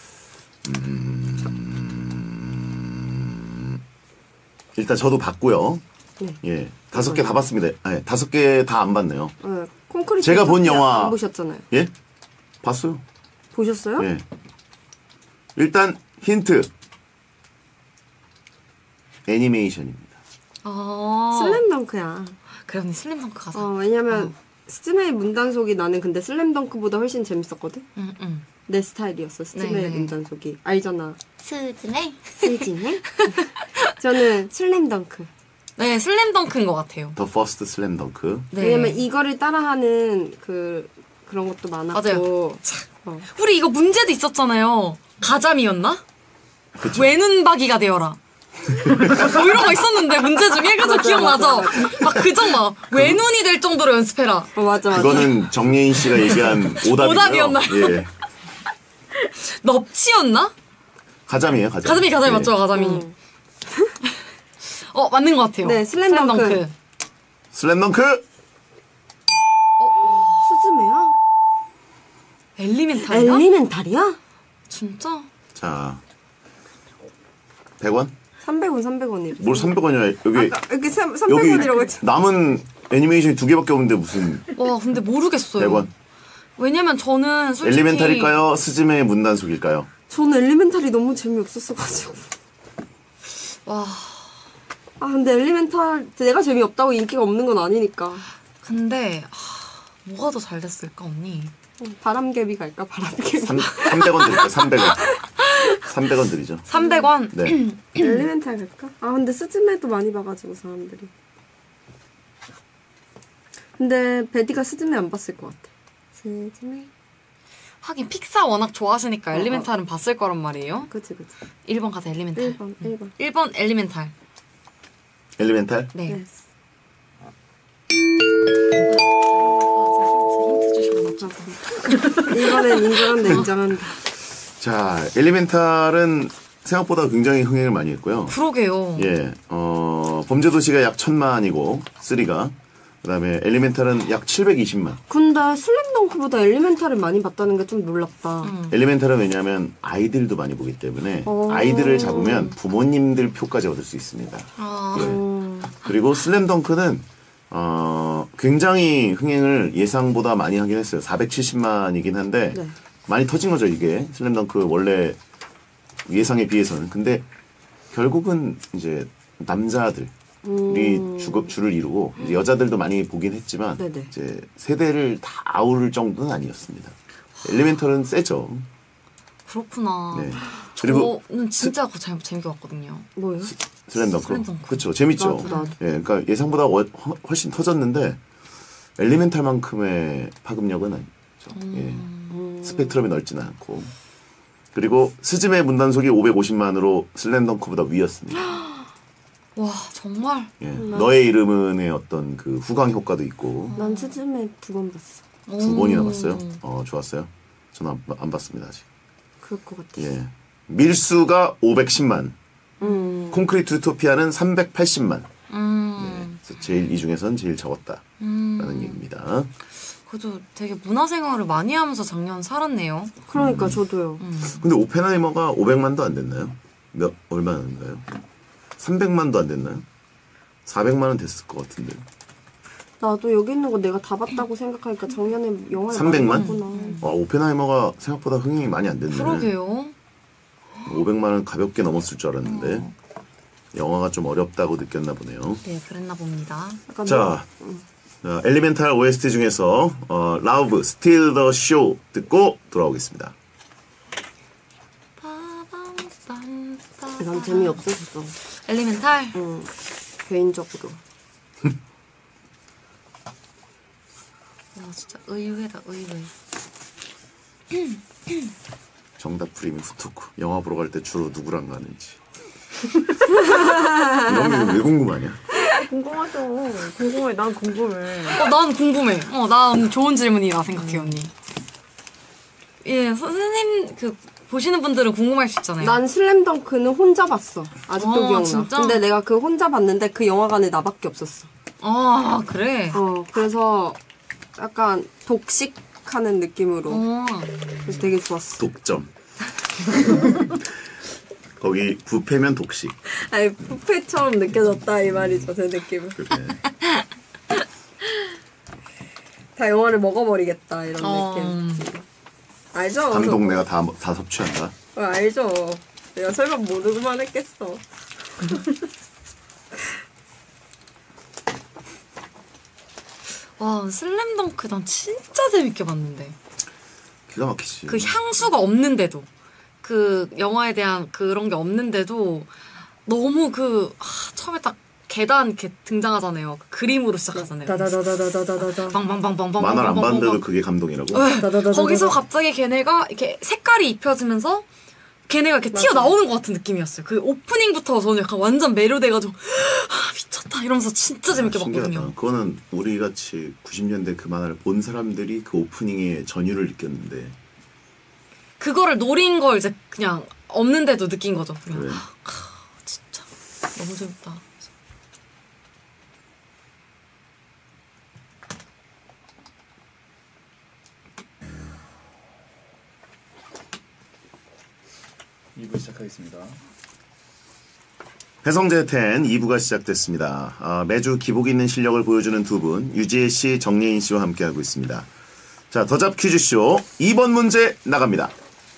일단 저도 봤고요. 네. 예. 다섯 개 다 봤습니다. 아, 다섯 개 다 안 봤네요. 네, 콘크리트 제가 본 토피아 영화- 안 보셨잖아요. 예? 봤어요. 보셨어요? 예. 일단 힌트. 애니메이션입니다. 아. 슬램덩크야. 그래, 언니 슬램덩크 가자. 어, 왜냐면 스즈메의 문단속이 나는 근데 슬램덩크보다 훨씬 재밌었거든. 응, 응. 내 스타일이었어. 스즈메의 네, 네. 문단속이 알잖아. 스즈메? 스즈메? 저는 슬램덩크. 네, 슬램덩크인 것 같아요. 더 퍼스트 슬램덩크. 네. 왜냐면 이거를 따라하는 그 그런 것도 많았고. 맞아요. 어. 우리 이거 문제도 있었잖아요. 가자미였나? 그쵸. 외눈박이가 되어라. 뭐 이런 거 있었는데 문제 중에 그래서 맞아, 기억나죠? 맞아, 막 그 정도 외눈이 될 정도로 연습해라. 어, 맞아, 맞아. 그거는 정예인 씨가 얘기한 오답이고요. 오답이었나요? 예. 넙치였나? 가자미예요, 가자미. 가자미 가자미 예. 맞죠? 가자미. 음. 어 맞는 것 같아요. 네, 슬램덩크. 슬램덩크. 스즈메야? 엘리멘탈이야? 엘리멘탈이야? 진짜? 자. 백 원? 삼백 원, 삼백 원이. 뭘 삼백 원이야. 여기 이렇게 삼백 여기 원이라고 했지. 남은 애니메이션이 두 개밖에 없는데 무슨 와 근데 모르겠어요. 백 원. 왜냐면 저는 솔직히 엘리멘탈일까요? 스즈메의 문단속일까요? 저는 엘리멘탈이 너무 재미없었어가지고. 와 아 근데 엘리멘탈 내가 재미없다고 인기가 없는 건 아니니까. 근데 하, 뭐가 더 잘 됐을까 언니? 음, 바람개비 갈까? 바람개비. 삼, 삼백 원 드릴까요? 삼백 원. 삼백 원 드리죠. 삼백 원. 네. 엘리멘탈 갈까? 아 근데 스즈메도 많이 봐가지고 사람들이. 근데 베디가 스즈메 안 봤을 것 같아. 스즈메. 하긴 픽사 워낙 좋아하시니까 엘리멘탈은 봤을 거란 말이에요. 그치 그치. 일 번 가자 엘리멘탈. 일 번 일 번. 일 번 엘리멘탈. 엘리멘탈? 네. 네. 힌트 주셔서 이번엔 인정한다 인정한다. 자, 엘리멘탈은 생각보다 굉장히 흥행을 많이 했고요. 그러게요. 예, 어, 범죄도시가 약 천만이고, 쓰리가. 그 다음에 엘리멘탈은 약 칠백이십만. 근데 슬램덩크보다 엘리멘탈을 많이 봤다는 게 좀 놀랍다. 음. 엘리멘탈은 왜냐하면 아이들도 많이 보기 때문에 오. 아이들을 잡으면 부모님들 표까지 얻을 수 있습니다. 아, 예. 음. 그리고 슬램덩크는 어, 굉장히 흥행을 예상보다 많이 하긴 했어요. 사백칠십만이긴 한데 네. 많이 터진 거죠 이게 슬램덩크 원래 예상에 비해서는. 근데 결국은 이제 남자들이 음. 주, 주를 이루고 이제 여자들도 많이 보긴 했지만 네네. 이제 세대를 다 아우를 정도는 아니었습니다. 엘리멘털은 세죠. 그렇구나. 네. 그리고 저는 진짜 그거 잘 재밌게 봤거든요. 뭐요? 슬램덩크. 슬램덩크. 그렇죠. 재밌죠. 나도, 나도. 예, 그러니까 예상보다 워- 허- 훨씬 터졌는데 엘리멘탈만큼의 파급력은 아니죠. 예. 음. 스펙트럼이 넓지는 않고. 그리고 스즈메 문단속이 오백오십만으로 슬램덩크보다 위였습니다. 와 정말. 예. 음. 너의 이름은의 어떤 그 후광 효과도 있고 난 스즈메 두 번 봤어. 두 번이나 음. 봤어요. 어, 좋았어요. 저는 안, 안 봤습니다 아직. 그럴 것 같아. 예. 밀수가 오백십만, 음. 콘크리트 유토피아는 삼백팔십만. 음. 그래서 제일 이 중에선 제일 적었다라는 음. 얘기입니다. 그래도 되게 문화생활을 많이 하면서 작년 살았네요. 그러니까 저도요. 음. 근데 오펜하이머가 오백만도 안 됐나요? 몇 얼마인가요? 삼백만도 안 됐나요? 사백만은 됐을 것 같은데. 나도 여기 있는 거 내가 다 봤다고 생각하니까 작년에 영화를 삼백만? 많이 봤구나. 와, 오펜하이머가 생각보다 흥행이 많이 안 됐네. 그러게요. 오백만은 가볍게 넘었을 줄 알았는데 영화가 좀 어렵다고 느꼈나 보네요. 네, 그랬나 봅니다. 약간 자, 어, 엘리멘탈 오에스티 중에서 어, Love, Steal the Show 듣고 돌아오겠습니다. 난 재미없었어. 엘리멘탈. 응. 개인적으로. 와 진짜 의외다 의외. 정답 프리미 후토크. 영화 보러 갈 때 주로 누구랑 가는지. 이런 게 왜 궁금하냐? 궁금하죠. 궁금해. 난 궁금해. 어, 난 궁금해. 어, 난 좋은 질문이라 생각해 언니. 예, 선생님 그 보시는 분들은 궁금할 수 있잖아요. 난 슬램덩크는 혼자 봤어. 아직도 어, 기억나. 진짜? 근데 내가 그 혼자 봤는데 그 영화관에 나밖에 없었어. 아 그래. 어, 그래서 약간 독식하는 느낌으로. 어. 그래서 되게 좋았어. 독점. 거기 뷔페면 독식. 아니, 뷔페처럼 느껴졌다 이 말이죠, 제 느낌은. 그래. 다 영화를 먹어버리겠다 이런 어. 느낌. 알죠? 감동 저거? 내가 다, 다 섭취한다. 어, 알죠. 내가 설마 모르고만 했겠어. 와 슬램덩크 난 진짜 재밌게 봤는데. 기가 막히지. 그 향수가 없는데도 그 영화에 대한 그런 게 없는데도 너무 그 아, 처음에 딱 계단 이렇게 등장하잖아요. 그 그림으로 시작하잖아요. 다다다다다다다다. 빵빵빵빵빵. 만화를 안 봤는데도 그게 감동이라고? 다다다다다다. 거기서 갑자기 걔네가 이렇게 색깔이 입혀지면서 걔네가 이렇게 맞아. 튀어나오는 것 같은 느낌이었어요. 그 오프닝부터 저는 약간 완전 매료돼가지고 아, 미쳤다 이러면서 진짜 재밌게 아, 신기하다. 봤거든요. 그거는 우리 같이 구십 년대 그 만화를 본 사람들이 그 오프닝의 전율을 느꼈는데. 그거를 노린 걸 이제 그냥 없는데도 느낀 거죠. 그냥 그래. 아, 진짜 너무 재밌다. 이 부 시작하겠습니다. 배성재 텐 이 부가 시작됐습니다. 아, 매주 기복 있는 실력을 보여주는 두 분, 유지혜 씨, 정예인 씨와 함께하고 있습니다. 자, 더잡 퀴즈쇼 이 번 문제 나갑니다.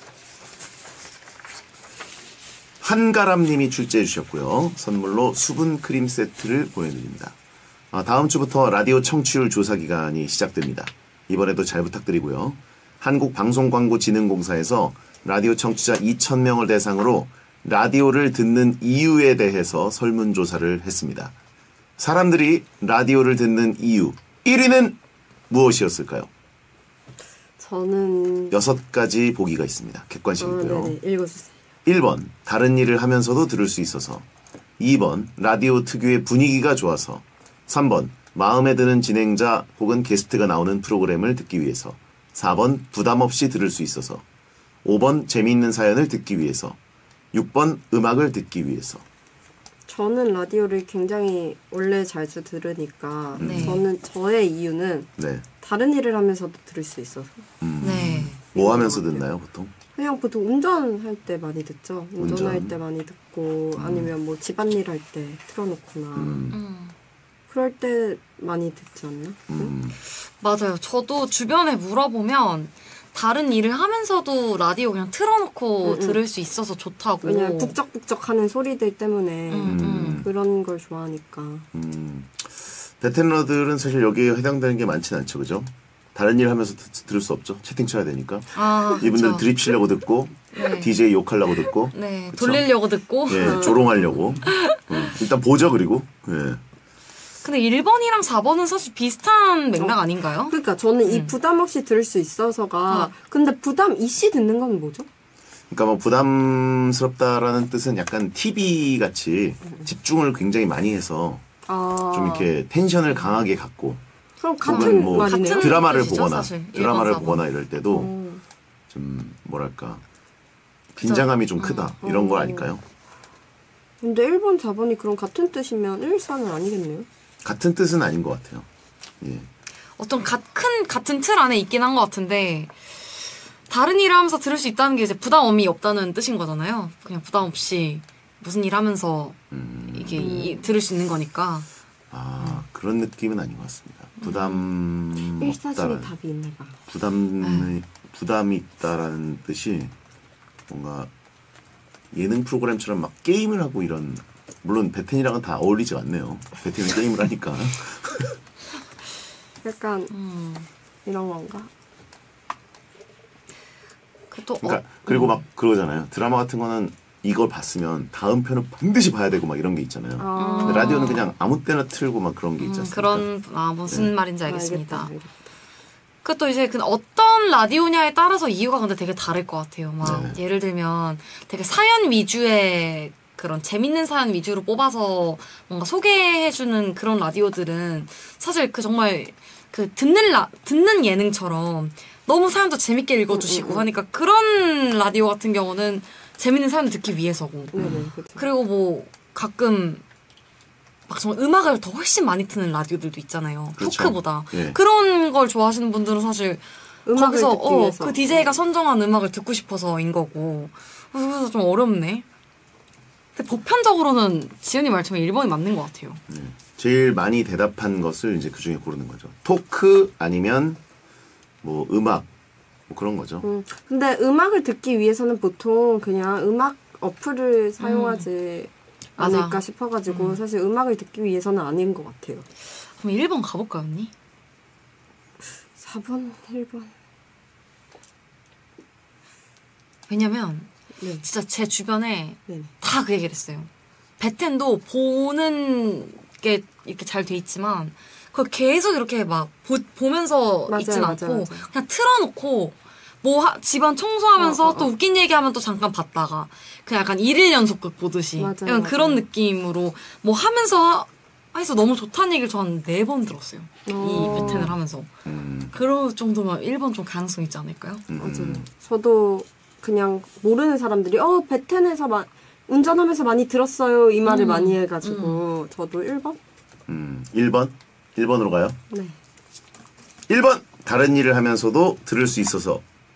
한가람님이 출제해 주셨고요. 선물로 수분 크림 세트를 보내드립니다. 아, 다음 주부터 라디오 청취율 조사 기간이 시작됩니다. 이번에도 잘 부탁드리고요. 한국방송광고진흥공사에서 라디오 청취자 이천 명을 대상으로 라디오를 듣는 이유에 대해서 설문조사를 했습니다. 사람들이 라디오를 듣는 이유 일 위는 무엇이었을까요? 저는 여섯 가지 보기가 있습니다. 어, 객관식이고요. 네네 읽어주세요. 일 번 다른 일을 하면서도 들을 수 있어서, 이 번 라디오 특유의 분위기가 좋아서, 삼 번 마음에 드는 진행자 혹은 게스트가 나오는 프로그램을 듣기 위해서, 사 번 부담 없이 들을 수 있어서, 오 번 재미있는 사연을 듣기 위해서, 육 번 음악을 듣기 위해서. 저는 라디오를 굉장히 원래 자주 들으니까 네. 저는 저의 이유는 네. 다른 일을 하면서도 들을 수 있어서 네. 뭐 하면서 듣나요, 보통? 그냥 보통 운전할 때 많이 듣죠. 운전할 운전. 때 많이 듣고 아니면 뭐 집안일 할 때 틀어놓거나 음, 음. 그럴 때 많이 듣지 않나? 음, 맞아요. 저도 주변에 물어보면 다른 일을 하면서도 라디오 그냥 틀어놓고 음, 음. 들을 수 있어서 좋다고. 왜냐면 북적북적하는 소리들 때문에 음, 음. 그런 걸 좋아하니까. 음. 베테너들은 사실 여기에 해당되는 게 많지는 않죠, 그죠? 다른 일 하면서 듣, 들을 수 없죠. 채팅 쳐야 되니까. 아, 이분들 그쵸. 드립 치려고 듣고, 네. 디제이 욕하려고 듣고, 네, 그쵸? 돌리려고 듣고. 예, 조롱하려고. 음, 일단 보죠, 그리고. 예. 근데 일 번이랑 사 번은 사실 비슷한 맥락 아닌가요? 그러니까 저는 이 음. 부담 없이 들을 수 있어서가 어. 근데 부담 이씨 듣는 건 뭐죠? 그러니까 뭐 부담스럽다라는 뜻은 약간 티비 같이 집중을 굉장히 많이 해서 아, 좀 이렇게 텐션을 강하게 갖고, 그럼 혹은 같은 뭐 말이네요. 같은 드라마를 뜻이죠, 보거나 사실. 일 번, 드라마를 사 번. 보거나 이럴 때도 어. 좀 뭐랄까 긴장감이 좀 크다 이런 거 아닐까요? 근데 일 번, 사 번이 그럼 같은 뜻이면 일, 사는 아니겠네요? 같은 뜻은 아닌 것 같아요. 예. 어떤 가, 큰 같은 틀 안에 있긴 한 것 같은데 다른 일을 하면서 들을 수 있다는 게 이제 부담이 없다는 뜻인 거잖아요. 그냥 부담 없이 무슨 일 하면서 음, 이게 이, 들을 수 있는 거니까. 아 그런 느낌은 아닌 것 같습니다. 부담 일, 사 중에 없다라는 답이 있나 봐. 부담 부담이 있다라는 뜻이 뭔가 예능 프로그램처럼 막 게임을 하고 이런, 물론 베텐이랑은 다 어울리지 않네요. 베텐은 게임을 하니까. 약간 음. 이런 건가? 그또 그러니까 어, 그리고 막 그러잖아요. 드라마 같은 거는 이걸 봤으면 다음 편은 반드시 봐야 되고 막 이런 게 있잖아요. 아, 근데 라디오는 그냥 아무 때나 틀고 막 그런 게 있지 음, 않습니까? 그런 아 무슨 네. 말인지 알겠습니다. 알겠다, 알겠다. 그것도 이제 그 어떤 라디오냐에 따라서 이유가 근데 되게 다를 것 같아요. 막 네. 예를 들면 되게 사연 위주의 그런 재밌는 사연 위주로 뽑아서 뭔가 소개해주는 그런 라디오들은 사실 그 정말 그 듣는 라 듣는 예능처럼 너무 사연도 재밌게 읽어주시고 음, 음, 음. 하니까 그런 라디오 같은 경우는 재밌는 사연 듣기 위해서고 네네, 그렇죠. 그리고 뭐 가끔 막 정말 음악을 더 훨씬 많이 듣는 라디오들도 있잖아요. 그렇죠. 토크보다. 예. 그런 걸 좋아하시는 분들은 사실 음악을 거기서 듣기 어, 위해서. 그 디제이가 선정한 음악을 듣고 싶어서인 거고. 그래서 좀 어렵네. 근데 보편적으로는 지연이 말처럼 일 번이 맞는 것 같아요. 제일 많이 대답한 것을 이제 그 중에 고르는 거죠. 토크 아니면 뭐 음악 뭐 그런 거죠. 음, 근데 음악을 듣기 위해서는 보통 그냥 음악 어플을 사용하지 맞아. 않을까 싶어가지고 사실 음악을 듣기 위해서는 아닌 것 같아요. 그럼 일 번 가볼까요, 언니? 사 번, 일 번. 왜냐면 네. 진짜 제 주변에 네. 다 그 얘기를 했어요. 베텐도 보는 게 이렇게 잘 돼 있지만 그걸 계속 이렇게 막 보, 보면서 맞아요, 있진 맞아요, 않고 맞아요. 그냥 틀어놓고 뭐 하, 집안 청소하면서 어, 어, 또 어. 웃긴 얘기하면 또 잠깐 봤다가 그냥 약간 일일 연속극 보듯이 맞아요, 약간 맞아요. 그런 느낌으로 뭐 하면서 하- 해서 너무 좋다는 얘기를 저는 네 번 들었어요. 어. 이 베텐을 하면서. 음, 그럴 정도면 일 번 좀 가능성 있지 않을까요? 음, 맞아요. 음. 저도 그냥 모르는 사람들이 어 베텐에서 마, 운전하면서 많이 들었어요 이 말을 음. 많이 해가지고 저도 일 번? 음, 일 번? 일 번으로 가요? 네. 일 번! 다른 일을 하면서도 들을 수 있어서.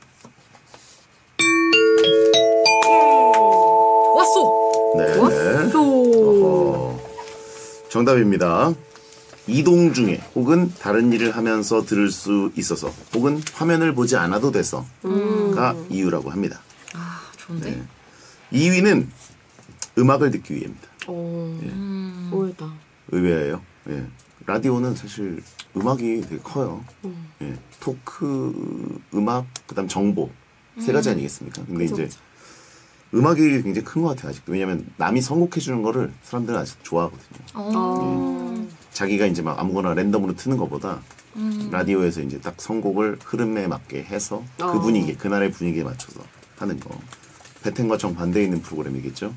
왔어! 네. 또 어허. 정답입니다. 이동 중에 혹은 다른 일을 하면서 들을 수 있어서 혹은 화면을 보지 않아도 돼서가 음. 이유라고 합니다. 아, 좋은데? 네. 이 위는 음악을 듣기 위해입니다. 오, 음. 오해다. 의외예요. 예. 라디오는 사실 음악이 되게 커요. 음. 예. 토크, 음악, 그다음 정보 세 가지 아니겠습니까? 근데 그쵸, 이제 그쵸. 음악이 굉장히 큰 것 같아요. 아직도. 왜냐하면 남이 선곡해 주는 거를 사람들은 아직 좋아하거든요. 어. 어. 자기가 이제 막 아무거나 랜덤으로 트는 것보다 음. 라디오에서 이제 딱 선곡을 흐름에 맞게 해서 그 어. 분위기, 그날의 분위기에 맞춰서 하는 거. 베텐과 정반대에 있는 프로그램이겠죠.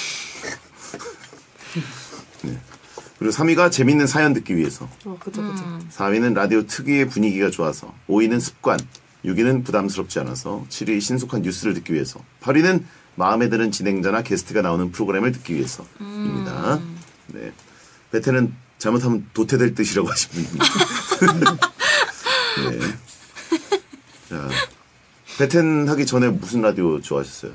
네. 그리고 삼 위가 재밌는 사연 듣기 위해서. 어, 그죠, 그죠. 음. 사 위는 라디오 특유의 분위기가 좋아서. 오 위는 습관. 육 위는 부담스럽지 않아서. 칠 위 신속한 뉴스를 듣기 위해서. 팔 위는 마음에 드는 진행자나 게스트가 나오는 프로그램을 듣기 위해서입니다. 네. 베텐은 잘못하면 도태될 뜻이라고 하신 분입니다. 네. 자, 베텐 하기 전에 무슨 라디오 좋아하셨어요?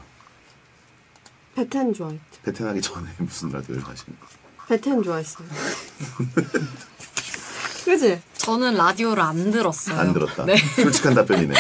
베텐 좋아했죠. 베텐 하기 전에 무슨 라디오를 하십니까? 베텐 좋아했어요. 그지? 저는 라디오를 안 들었어요. 안 들었다. 네. 솔직한 답변이네요.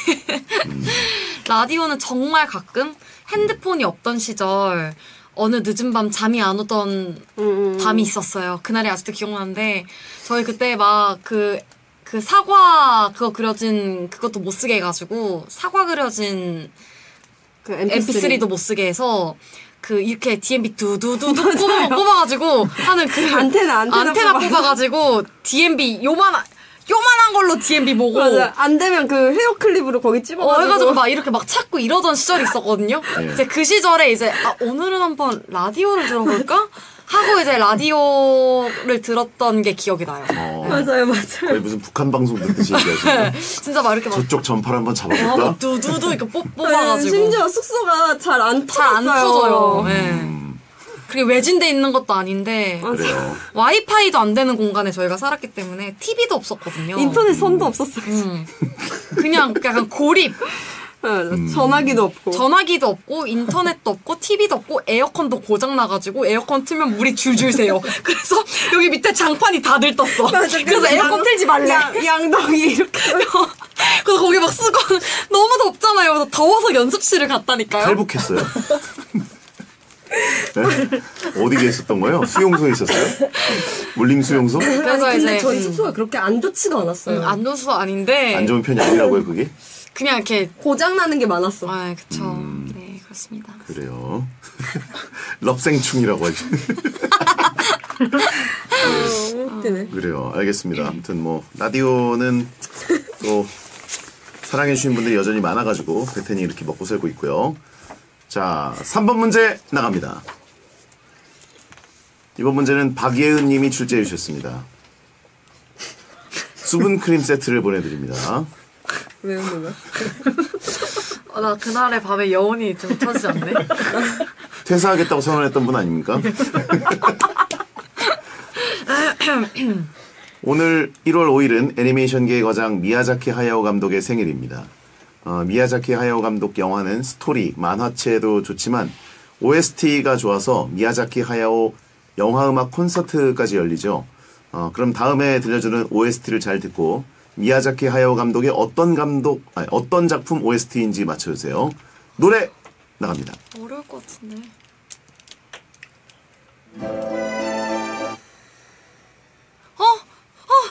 라디오는 정말 가끔 핸드폰이 없던 시절 어느 늦은 밤 잠이 안 오던 음, 음. 밤이 있었어요. 그날이 아직도 기억나는데 저희 그때 막 그 그 사과 그거 그려진 그것도 못 쓰게 해가지고 사과 그려진 그 엠피쓰리도 못 쓰게 해서 그 이렇게 디엠비 두두두두 뽑아, 뽑아가지고 하는 그 안테나, 안테나 안테나 뽑아서. 뽑아가지고 디엠비 요만한 요만한 걸로 디엠비 보고 맞아. 안 되면 그 헤어 클립으로 거기 어, 찝어가지고. 해가지고 막 이렇게 막 찾고 이러던 시절이 있었거든요. 예. 이제 그 시절에 이제 아, 오늘은 한번 라디오를 들어볼까? 하고 이제 라디오를 들었던 게 기억이 나요. 어, 맞아요, 맞아요. 거의 무슨 북한 방송 듣듯이 얘기하시네요. 진짜 막 이렇게 막 저쪽 전파를 한번 아, 잡아볼까? 막 두두두 이렇게 뽑, 뽑아가지고 심지어 숙소가 잘 안 잘 안 터져요. 터져요. 네. 음, 그리게 외진돼 있는 것도 아닌데 그래요. 와이파이도 안 되는 공간에 저희가 살았기 때문에 티비도 없었거든요. 인터넷 선도 없었어요. 음. 그냥 약간 고립. 네, 전화기도 없고. 전화기도 없고 인터넷도 없고 티비도 없고 에어컨도 고장 나가지고 에어컨 틀면 물이 줄줄 새요. 그래서 여기 밑에 장판이 다 들떴어. 맞아, 그래서 에어컨 양- 틀지 말래. 양, 양동이 이렇게. 그래서 거기 막 쓰고 너무 덥잖아요. 그래서 더워서 연습실을 갔다니까요. 탈북했어요. 네? 어디 계셨던 거예요? 수용소에 있었어요? 물림 수용소? 그래서 아니, 근데 이제 저희 음, 숙소가 그렇게 안 좋지도 않았어요. 음, 안 좋수 아닌데 안 좋은 편이 아니라고요, 그게? 그냥 이렇게 고장나는 게 많았어. 아 그쵸. 네 그렇습니다. 그래요. 럽생충이라고 하죠. 어, 웃기네. 그래요. 알겠습니다. 아무튼 뭐 라디오는 또 사랑해주신 분들이 여전히 많아가지고 베텐이 이렇게 먹고 살고 있고요. 자, 삼 번 문제 나갑니다. 이번 문제는 박예은 님이 출제해 주셨습니다. 수분크림 세트를 보내드립니다. 왜 웃는 거야? 어, 나 그날의 밤에 여운이 좀 터지지 않네. 퇴사하겠다고 선언했던 분 아닙니까? 오늘 일월 오일은 애니메이션계의 거장 미야자키 하야오 감독의 생일입니다. 어, 미야자키 하야오 감독 영화는 스토리, 만화체도 좋지만 오에스티가 좋아서 미야자키 하야오 영화음악 콘서트까지 열리죠. 어, 그럼 다음에 들려주는 오에스티를 잘 듣고 미야자키 하야오 감독의 어떤 감독, 아니, 어떤 작품 오에스티인지 맞춰주세요. 노래 나갑니다. 어려울 것 같은데. 어? 어?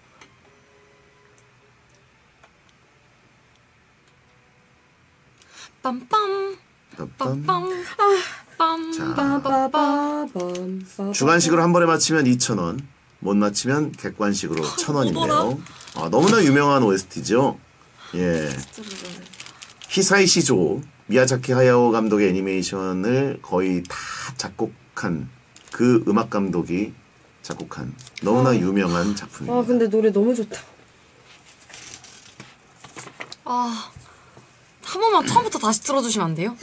빰빰. 빰빰. 빰빰. 빰. 빠바바밤. 주관식으로 한 번에 맞히면 이천 원, 못 맞히면 객관식으로 천 원인데요. 아, 너무나 유명한 오에스티죠. 예. 히사이 시조, 미야자키 하야오 감독의 애니메이션을 거의 다 작곡한 그 음악 감독이 작곡한 너무나 유명한 작품입니다. 아 근데 노래 너무 좋다. 아, 한 번만 처음부터 다시 들어주시면 안 돼요?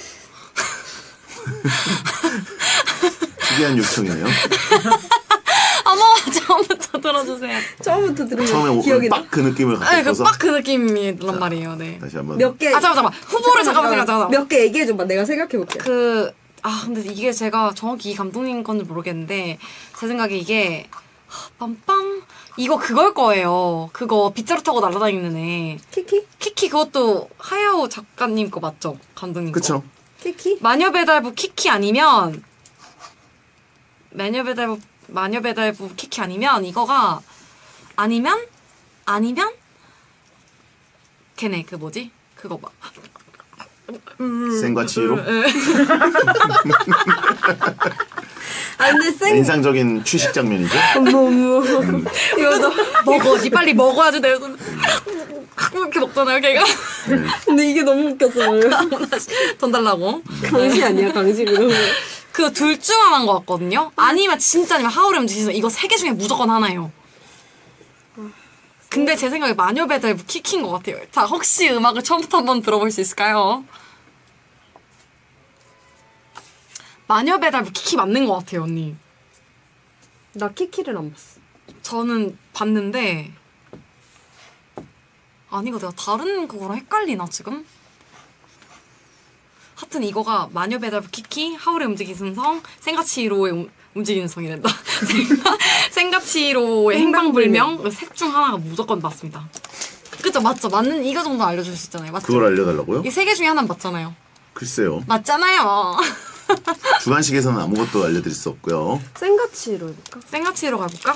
특이한 요청이네요. 한 번만 처음부터 들어주세요. 처음부터 들으면 처음에 기억이 나. 딱 그 느낌을 갖고 네, 있어서 그빡 그 느낌이란 말이에요. 네. 다시 한번 몇 개. 아 잠깐 잠깐 후보를 잠깐만 잠깐 잠깐. 몇 개 얘기해 줘봐. 내가 생각해 볼게. 그, 아, 근데 이게 제가 정확히 이 감독님 건지 모르겠는데, 제 생각에 이게, 하, 빰빰? 이거 그걸 거예요. 그거 빗자루 타고 날아다니는 애. 키키? 키키 그것도 하야오 작가님 거 맞죠? 감독님 거. 그쵸? 키키? 마녀배달부 키키 아니면, 마녀배달부, 마녀배달부 키키 아니면, 이거가, 아니면, 아니면, 걔네, 그 뭐지? 그거 막. 생과 치유로 아 근데 생. 인상적인 취식 장면이죠. 어머 어머. 이거 먹어, 니 빨리 먹어야지. 내가 이렇게 먹잖아요, 걔가. 근데 이게 너무 웃겼어. 돈 달라고. 강시 아니야 강식으로. 그 둘 중 하나인 것 같거든요. 아니면 진짜 아니면 하울의 움직이서 이거 세 개 중에 무조건 하나예요. 근데 제 생각에 마녀배달부 키키인 것 같아요. 자, 혹시 음악을 처음부터 한번 들어볼 수 있을까요? 마녀배달부 키키 맞는 것 같아요, 언니. 나 키키를 안 봤어. 저는 봤는데 아니 이거 내가 다른 그거랑 헷갈리나 지금? 하여튼 이거가 마녀배달부 키키, 하울의 움직이는 성, 생가치히로의 움, 움직이는 성이란다. 생가, 생가치히로의 행방불명 색 중 하나가 무조건 맞습니다. 그죠? 맞죠? 맞는 이거 정도 알려줄 수 있잖아요. 맞죠? 그걸 알려달라고요? 이 세 개 중에 하나는 맞잖아요. 글쎄요. 맞잖아요. 주관식에서는 아무것도 알려드릴 수 없고요. 생가치로 해볼까? 생가치히로 가볼까?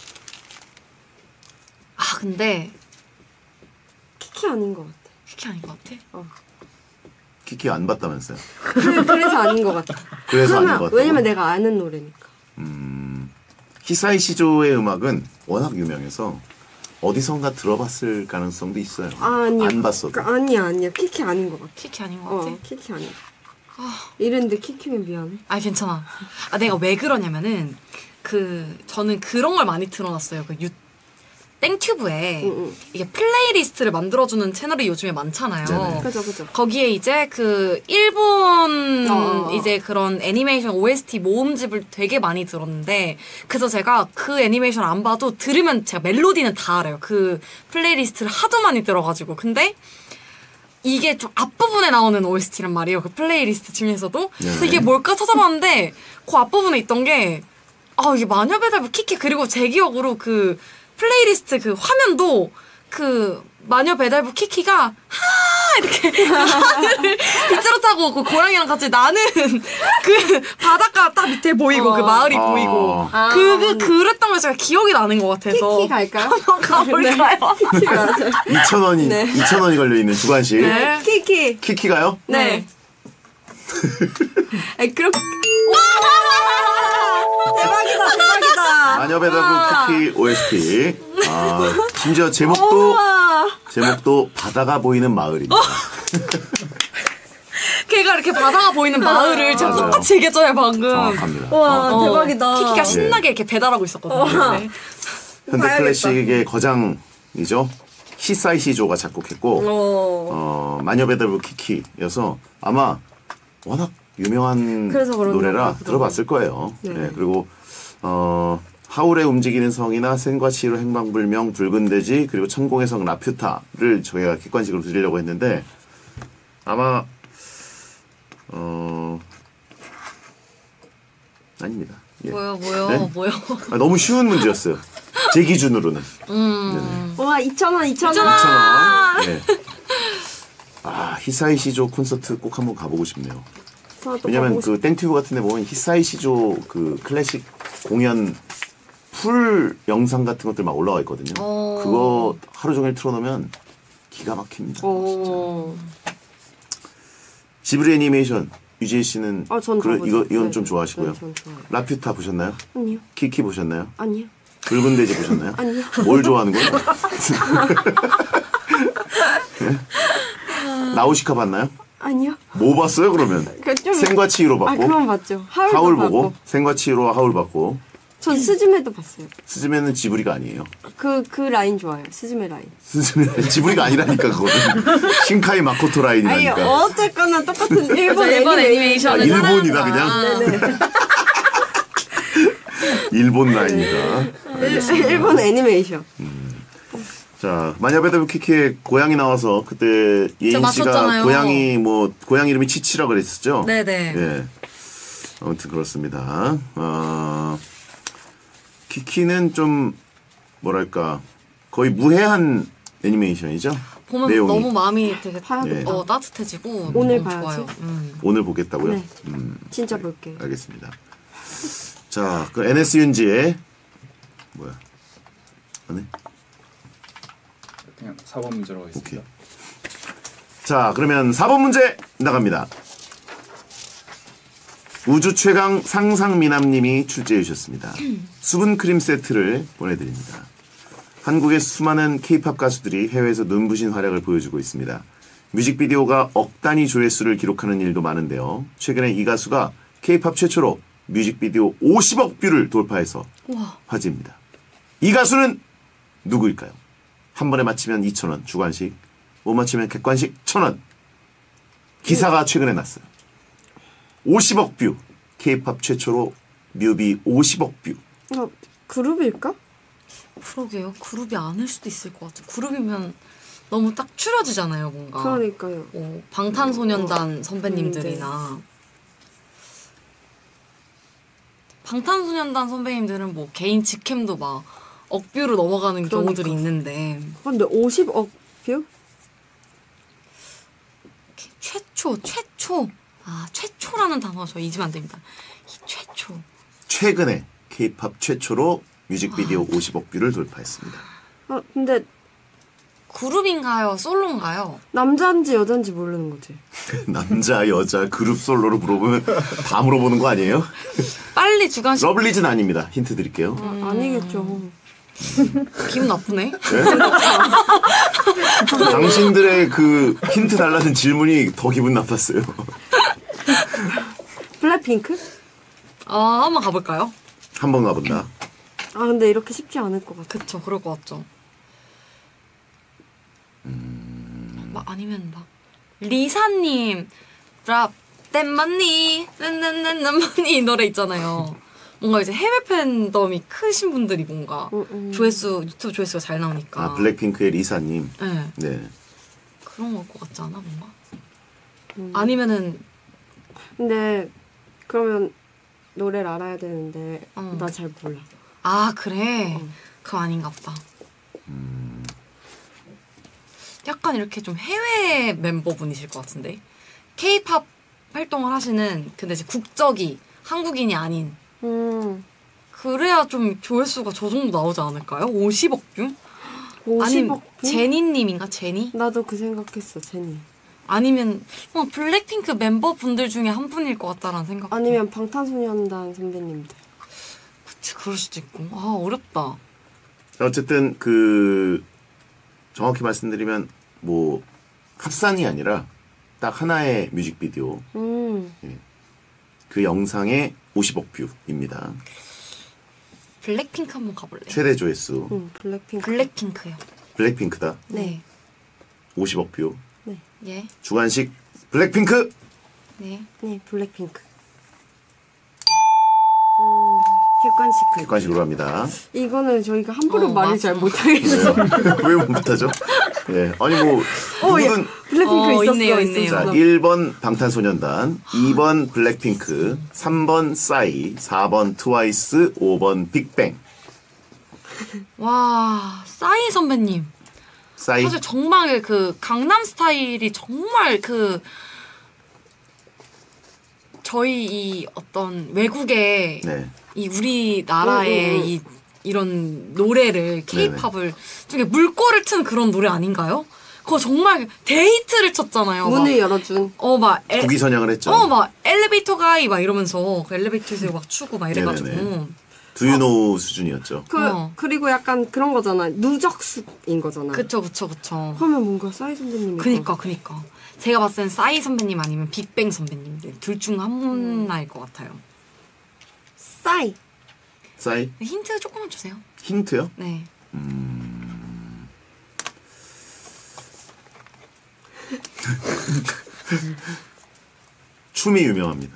아 근데 키키 아닌 것 같아. 키키 아닌 것 같아? 어. 키키 안 봤다면서요? 그래, 그래서 아닌 것 같아. 그래서 아닌 그러면 것 같아요. 왜냐면 내가 아는 노래니까. 음, 히사이 시조의 음악은 워낙 유명해서 어디선가 들어봤을 가능성도 있어요. 아, 아니야. 안 봤어도. 그, 아니야 아니야. 키키 아닌 것 같아. 키키 아닌 것 같아? 어 키키 아니야. 이랬는데 키키면 미안해. 아 괜찮아. 아 내가 왜 그러냐면은 그 저는 그런 걸 많이 틀어놨어요. 그 유 땡튜브에 응, 응. 이게 플레이리스트를 만들어주는 채널이 요즘에 많잖아요. 네네. 그죠 그죠. 거기에 이제 그 일본 어, 어. 이제 그런 애니메이션 오에스티 모음집을 되게 많이 들었는데 그래서 제가 그 애니메이션 안 봐도 들으면 제가 멜로디는 다 알아요. 그 플레이리스트를 하도 많이 들어가지고 근데 이게 좀 앞부분에 나오는 오에스티란 말이에요. 그 플레이리스트 중에서도. 그래서 이게 뭘까 찾아봤는데 그 앞부분에 있던 게 아 이게 마녀배달부 키키 그리고 제 기억으로 그 플레이리스트 그 화면도 그 마녀배달부 키키가 하 이렇게 하늘을 빗자루 타고 그 고양이랑 같이 나는 그 바닷가 딱 밑에 보이고 어. 그 마을이 아. 보이고 아. 그, 그 그랬던 걸 제가 기억이 나는 것 같아서 키키 갈까요? 한번 가볼까요? 키키 가자. 이천 원이 네. 이천 원이 걸려 있는 주관식. 네. 키키. 키키가요? 네. 아니 그럼. 대박이다 대박이다. 마녀배달부 키키 오에스티. 아, 심지어 제목도 우와. 제목도 바다가 보이는 마을입니다. 걔가 이렇게 바다가 보이는 마을을 제가 맞아요. 똑같이 얘기했잖아요 방금. 정확합니다. 와 어. 대박이다. 키키가 신나게 이렇게 배달하고 있었거든요. 네. 현대 봐야겠다. 클래식의 거장이죠. 히사이 시조가 작곡했고 어. 어, 마녀배달부 키키여서 아마 워낙 유명한 그래서 그런가 노래라 보다. 들어봤을 거예요. 네. 네, 그리고 어, 하울의 움직이는 성이나 생과 치히로 행방불명, 붉은 돼지 그리고 천공의 성 라퓨타를 저희가 객관식으로 드리려고 했는데 아마 어 아닙니다. 예. 뭐요 뭐요 네? 뭐요. 아, 너무 쉬운 문제였어요. 제 기준으로는. 음. 와 이천 원 이천 원. 이천 원. 네. 아 히사이 시조 콘서트 꼭 한번 가보고 싶네요. 왜냐면 그 땡튜브 같은 데 보면 히사이 시조 그 클래식 공연 풀 영상 같은 것들 막 올라와 있거든요. 어. 그거 하루 종일 틀어놓으면 기가 막힙니다. 오. 지브리 애니메이션 유지혜 씨는 아, 전 그런- 다 이거 보죠. 이건 네, 좀 좋아하시고요. 네, 전 좋아요. 라퓨타 보셨나요? 아니요. 키키 보셨나요? 아니요. 붉은 돼지 보셨나요? 아니요. 뭘 좋아하는 거예요? 네? 나우시카 봤나요? 아니요. 뭐 봤어요 그러면? 그 좀- 생과 치히로 아 봤고 그건 맞죠. 하울도 하울 봤고. 보고 생과 치히로와 하울 봤고 전 스즈메도 봤어요. 스즈메는 지브리가 아니에요. 그 그 라인 좋아요. 스즈메 라인. 스즈메 지브리가 아니라니까 그거는 신카이 마코토 아니 라인이라니까. 어쨌거나 똑같은 일본 일본 애니메이션. 아, 애니메이션을 일본이다 그냥. 일본 라인이다. 알겠습니다. 일본 애니메이션. 자, 마녀배달부 키키의 고양이 나와서 그때 예인 씨가 맞췄잖아요. 고양이 뭐 고양이 이름이 치치라 그랬었죠. 네네. 예. 아무튼 그렇습니다. 어, 키키는 좀 뭐랄까 거의 무해한 애니메이션이죠. 보면 내용이. 너무 마음이 되게 봐야겠다. 어, 따뜻해지고 오늘 너무 봐야지. 좋아요. 음. 오늘 보겠다고요? 네. 음, 진짜 볼게요. 알겠습니다. 자, 그 엔에스 윤지의 뭐야? 아니? 그냥 사 번 문제로 하겠습니다. 오케이. 자, 그러면 사 번 문제 나갑니다. 우주 최강 상상미남님이 출제해 주셨습니다. 수분 크림 세트를 보내드립니다. 한국의 수많은 케이팝 가수들이 해외에서 눈부신 활약을 보여주고 있습니다. 뮤직비디오가 억 단위 조회수를 기록하는 일도 많은데요. 최근에 이 가수가 케이팝 최초로 뮤직비디오 오십억 뷰를 돌파해서 우와. 화제입니다. 이 가수는 누구일까요? 한 번에 맞히면 이천 원 주관식, 못 맞히면 객관식 천 원. 기사가 최근에 났어요. 오십억 뷰. 케이팝 최초로 뮤비 오십억 뷰. 어, 그룹일까? 그러게요. 그룹이 아닐 수도 있을 것 같아요. 그룹이면 너무 딱 추려지잖아요, 뭔가. 그러니까요. 어, 방탄소년단 선배님들이나 방탄소년단 선배님들은 뭐 개인 직캠도 막 억뷰로 넘어가는 그러니까. 경우들이 있는데 근데 오십억 뷰? 최초 최초 아 최초라는 단어 저 잊으면 안 됩니다. 이 최초 최근에 케이팝 최초로 뮤직비디오 오십억 뷰를 돌파했습니다. 아 근데 그룹인가요? 솔로인가요? 남자인지 여자인지 모르는 거지. 남자, 여자, 그룹 솔로로 물어보면 다 물어보는 거 아니에요? 빨리 주관식 러블리즈는 아닙니다. 힌트 드릴게요. 아, 아니겠죠. 기분 나쁘네. 당신들의 그 힌트 달라는 질문이 더 기분 나빴어요. 블랙핑크? 아 한번 가볼까요? 한 번 가본다. 아 근데 이렇게 쉽지 않을 것 같아. 그쵸 그럴 것 같죠. 막 아니면 막 리사님 랍 땜만니 넨넨넨넨만니 이 노래 있잖아요. 뭔가 이제 해외 팬덤이 크신 분들이 뭔가 음, 음. 조회수 유튜브 조회수가 잘 나오니까. 아, 블랙핑크의 리사님. 네 네. 그런 것 같지 않아 뭔가? 음. 아니면은 근데 그러면 노래를 알아야 되는데 어. 나 잘 몰라. 아 그래 어. 그거 아닌가 보다. 약간 이렇게 좀 해외 멤버분이실 것 같은데 K-팝 활동을 하시는 근데 이제 국적이 한국인이 아닌 음. 그래야 좀 조회수가 저 정도 나오지 않을까요? 오십억 뷰? 아니면 오십억 뷰? 제니님인가 제니? 나도 그 생각했어, 제니. 아니면 어, 블랙핑크 멤버분들 중에 한 분일 것 같다라는 생각. 아니면 방탄소년단 선배님들. 그치 그럴 수도 있고. 아 어렵다. 어쨌든 그 정확히 말씀드리면 뭐 합산이 아니라 딱 하나의 뮤직비디오 음. 그 영상에 오십억 뷰입니다. 블랙핑크 한번 가볼래요? 최대 조회수 음, 블랙핑크. 블랙핑크요. 블랙핑크다. 네. 오십억 뷰. 예. 주관식 블랙핑크. 네. 네, 블랙핑크. 음, 객관식. 객관식으로 합니다. 이거는 저희가 함부로 어, 말을 맞아. 잘 못하겠어요. 왜 못하죠? 예. 아니 뭐 어, 예. 누구든 블랙핑크 어, 있었어. 있네요, 있었어. 있네요. 자, 일 번 방탄소년단, 이 번 블랙핑크, 삼 번 싸이, 사 번 트와이스, 오 번 빅뱅. 와, 싸이 선배님. 싸이. 사실 정말 그 강남 스타일이 정말 그 저희 이 어떤 외국의 네. 이 우리나라의 음, 음, 음. 이 이런 노래를 케이팝을 좀 물꼬를 튼 그런 노래 아닌가요? 그거 정말 데이트를 쳤잖아요. 문을 열어준. 어막 국위 선양을 했죠. 어 막 엘리베이터 가이 막 이러면서 그 엘리베이터에서 막 추고 막 이래가지고 네네네. 두유노 수준이었죠. 그, 어. 그리고 약간 그런 거잖아. 누적숙인 거잖아. 그쵸 그쵸 그쵸. 그러면 뭔가 싸이 선배님이. 그니까 그니까 제가 봤을 땐 싸이 선배님 아니면 빅뱅 선배님 둘 중 하나일 것 같아요. 싸이. 싸이. 힌트 조금만 주세요. 힌트요? 네. 춤이 유명합니다.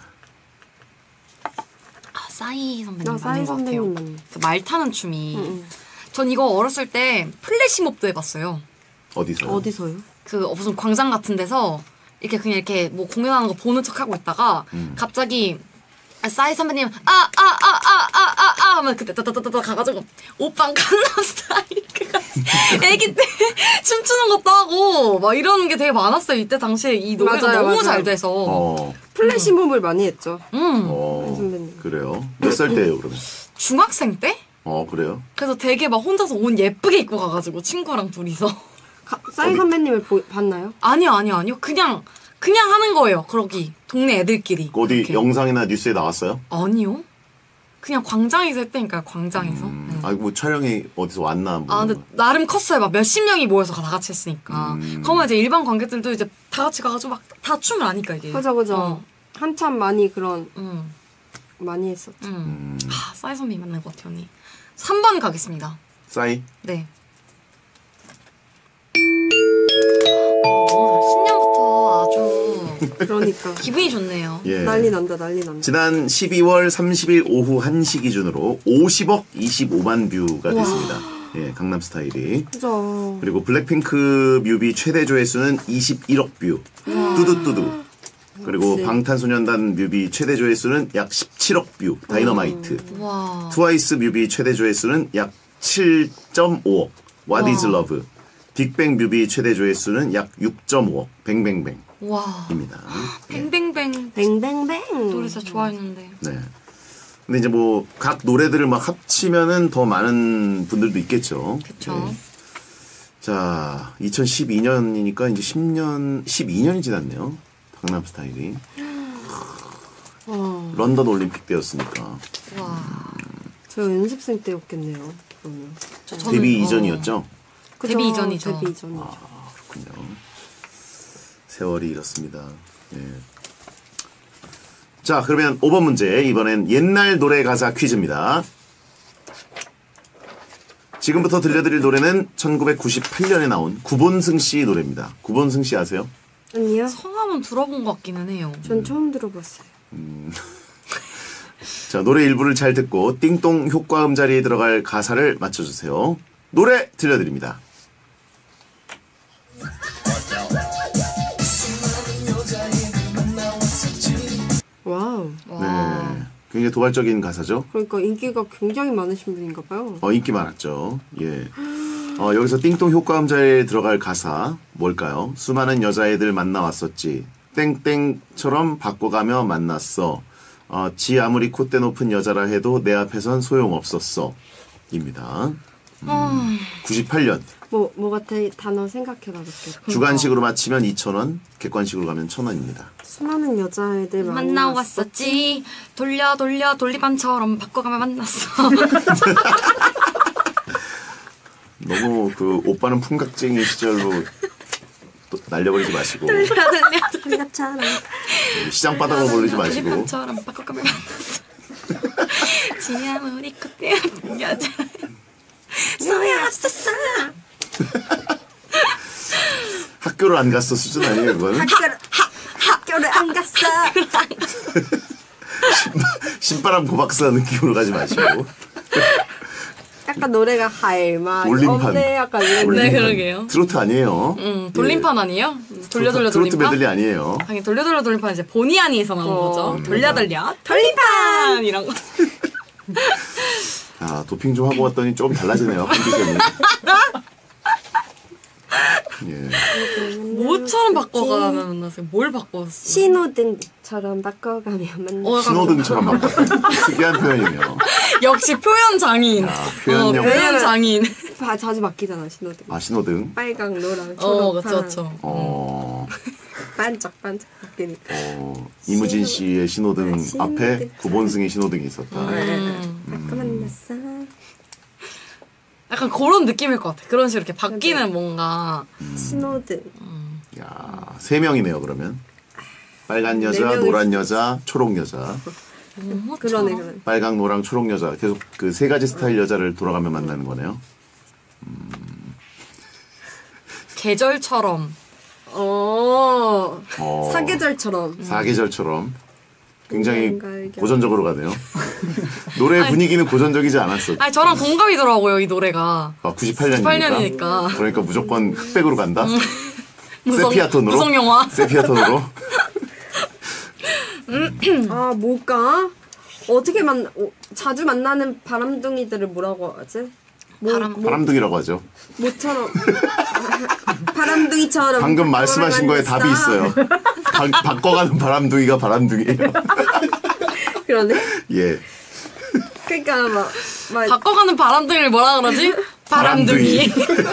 아 싸이 선배님 나 싸이 맞는 것 같아요. 선배님 맞네. 그 말 타는 춤이. 응, 응. 전 이거 어렸을 때 플래시몹도 해봤어요. 어디서요? 어디서요? 그 무슨 광장 같은 데서 이렇게 그냥 이렇게 뭐 공연하는 거 보는 척 하고 있다가 음. 갑자기 아, 싸이 선배님 아 아 아 아 아 아 하면 그때 따따따따 가가지고 오빤 강남 스타일 애기 때 춤추는 것도 하고 막 이러는 게 되게 많았어요. 이때 당시에 이 노래가 맞아요, 너무 맞아요. 잘 돼서. 어. 플래시몹을 많이 했죠. 음 어. 선배님. 그래요. 몇 살 때예요, 그러면? 중학생 때? 어, 그래요? 그래서 되게 막 혼자서 옷 예쁘게 입고 가가지고 친구랑 둘이서 가, 싸이 선배님을 보, 봤나요? 아니요 아니요 아니요 그냥 그냥 하는 거예요. 그러기 동네 애들끼리. 그 어디 이렇게. 영상이나 뉴스에 나왔어요? 아니요. 그냥 광장에서 했다니까요. 광장에서. 음, 네. 아니 뭐 촬영이 어디서 왔나 뭐. 아 근데 나름 컸어요. 막 몇십 명이 모여서 다 같이 했으니까. 음. 그러면 이제 일반 관객들도 이제 다 같이 가가지고 막 다 춤을 아니까 이게. 그죠, 그죠. 어. 한참 많이 그런, 음. 많이 했었죠. 음. 음. 아 싸이 선배 맞는 것 같아요 언니. 삼 번 가겠습니다. 싸이. 네. 어, 신년부터 아주 그러니까. 기분이 좋네요. 예. 난리 난다, 난리 난다. 지난 십이월 삼십일 오후 한 시 기준으로 오십억 이십오만 뷰가 됐습니다. 예, 강남 스타일이. 그죠. 그리고 블랙핑크 뮤비 최대 조회수는 이십일억 뷰. 뚜두뚜두. 그리고 역시. 방탄소년단 뮤비 최대 조회수는 약 십칠억 뷰. 다이너마이트. 와. 트와이스 뮤비 최대 조회수는 약 칠 점 오억. What is 와. Love. 빅뱅 뮤비 최대 조회수는 약 육 점 오억. 뱅뱅뱅입니다. 와. 예. 뱅뱅뱅 뱅뱅뱅. 노래 진짜 좋아했는데. 네. 근데 이제 뭐 각 노래들을 막 합치면은 더 많은 분들도 있겠죠. 그쵸. 네. 자, 이천십이 년이니까 이제 십 년, 십이 년이 지났네요. 강남 스타일이. 어, 런던 올림픽 때였으니까. 와. 저 연습생 때였겠네요. 그러면. 저, 저는, 데뷔 어. 이전이었죠? 그죠? 데뷔 이전이죠. 데뷔 이전이죠. 그렇군요. 세월이 이렇습니다. 예. 자, 그러면 오 번 문제. 이번엔 옛날 노래 가사 퀴즈입니다. 지금부터 들려드릴 노래는 천구백구십팔 년에 나온 구본승 씨 노래입니다. 구본승 씨 아세요? 아니요. 성함은 들어본 것 같기는 해요. 전 처음 들어봤어요. 자, 노래 일부를 잘 듣고 띵동 효과음 자리에 들어갈 가사를 맞춰주세요. 노래 들려드립니다. 와우. 와. 네. 굉장히 도발적인 가사죠. 그러니까 인기가 굉장히 많으신 분인가 봐요. 어, 인기 많았죠. 예. 어, 여기서 띵동 효과음 자리에 들어갈 가사 뭘까요? 수많은 여자애들 만나왔었지. 땡땡처럼 바꿔가며 만났어. 어, 지 아무리 콧대 높은 여자라 해도 내 앞에선 소용없었어. 입니다. 음, 구십팔 년. 뭐, 뭐 같아 단어 생각해봐볼게요. 주관식으로 맞히면 이천 원, 객관식으로 가면 천 원입니다. 수많은 여자애들 많이 만나왔었지. 돌려 돌려 돌리반처럼 바꿔가며 만났어. 너무 너무 그 오빠는 풍각쟁이 시절로 또 날려버리지 마시고 돌려 돌려 돌려처럼 시장 바닥으로 몰리지 마시고 돌림판처럼 바꿔가며 만났어. 지아무리 콧대 여자 소용없었어. 학교를 안 갔어 수준 아니에요 이거는? 학교를 학교를 안 갔어. 신바람 고박사 느낌으로 가지 마시고 약간 노래가 할 말이 올림판. 없네 약간 이런 네, 올림판. 그러게요. 트로트 아니에요. 음, 돌림판 아니에요? 돌려 돌려 트로트 돌림판? 메들리 아니에요. 아니 돌려 돌려 돌림판 이제 보니 아니에서 나온 어, 거죠. 돌려 돌려 돌림판 이런 거. 아 도핑 좀 하고 왔더니 조금 달라지네요 컨디션이. 예. 뭐처럼 바꿔가면 만났어요? 뭘 바꿨어? 신호등처럼 바꿔가면 만나. 어, 신호등처럼 막 특이한 표현이네요. 역시 표현 장인. 아, 어, 표현력. 표현 장인. 바, 자주 바뀌잖아 신호등. 아 신호등. 빨강, 노랑, 어, 초록, 그쵸, 파랑. 그쵸. 어, 반짝반짝 바뀌니까. 어 이무진 씨의 신호등 아, 신호등. 앞에 구본승의 신호등이 있었다. 음. 바꿔 만났어. 약간 그런 느낌일 것 같아. 그런 식으로 이렇게 바뀌는 뭔가. 신호등. 야, 세 명이네요 그러면. 빨간 네 여자, 명이 노란 여자, 초록 여자. 그러네 그러네. 빨강, 노랑, 초록 여자. 계속 그 세 가지 스타일 여자를 돌아가며 만나는 거네요. 계절처럼. 어. 어, 사계절처럼. 사계절처럼 굉장히 뭔가 고전적으로 가네요. 노래 분위기는 고전적이지 않았어. 아니, 저랑 동갑이더라고요, 이 노래가. 아, 구십팔 년이니까. 구십팔 년이니까. 그러니까 무조건 흑백으로 간다. 무성, 세피아톤으로. 무성영화. 세피아톤으로. 아 뭘까? 어떻게 만 어, 자주 만나는 바람둥이들을 뭐라고 하지? 뭐, 바람- 뭐, 바람둥이라고 하죠. 뭐처럼 바람둥이처럼 방금 말씀하신 거에 답이 있어요. 바, 바꿔가는 바람둥이가 바람둥이에요. 그러네. 예. 그러니까 막, 막 바꿔가는 바람둥이를 뭐라 그러지? 바람둥이.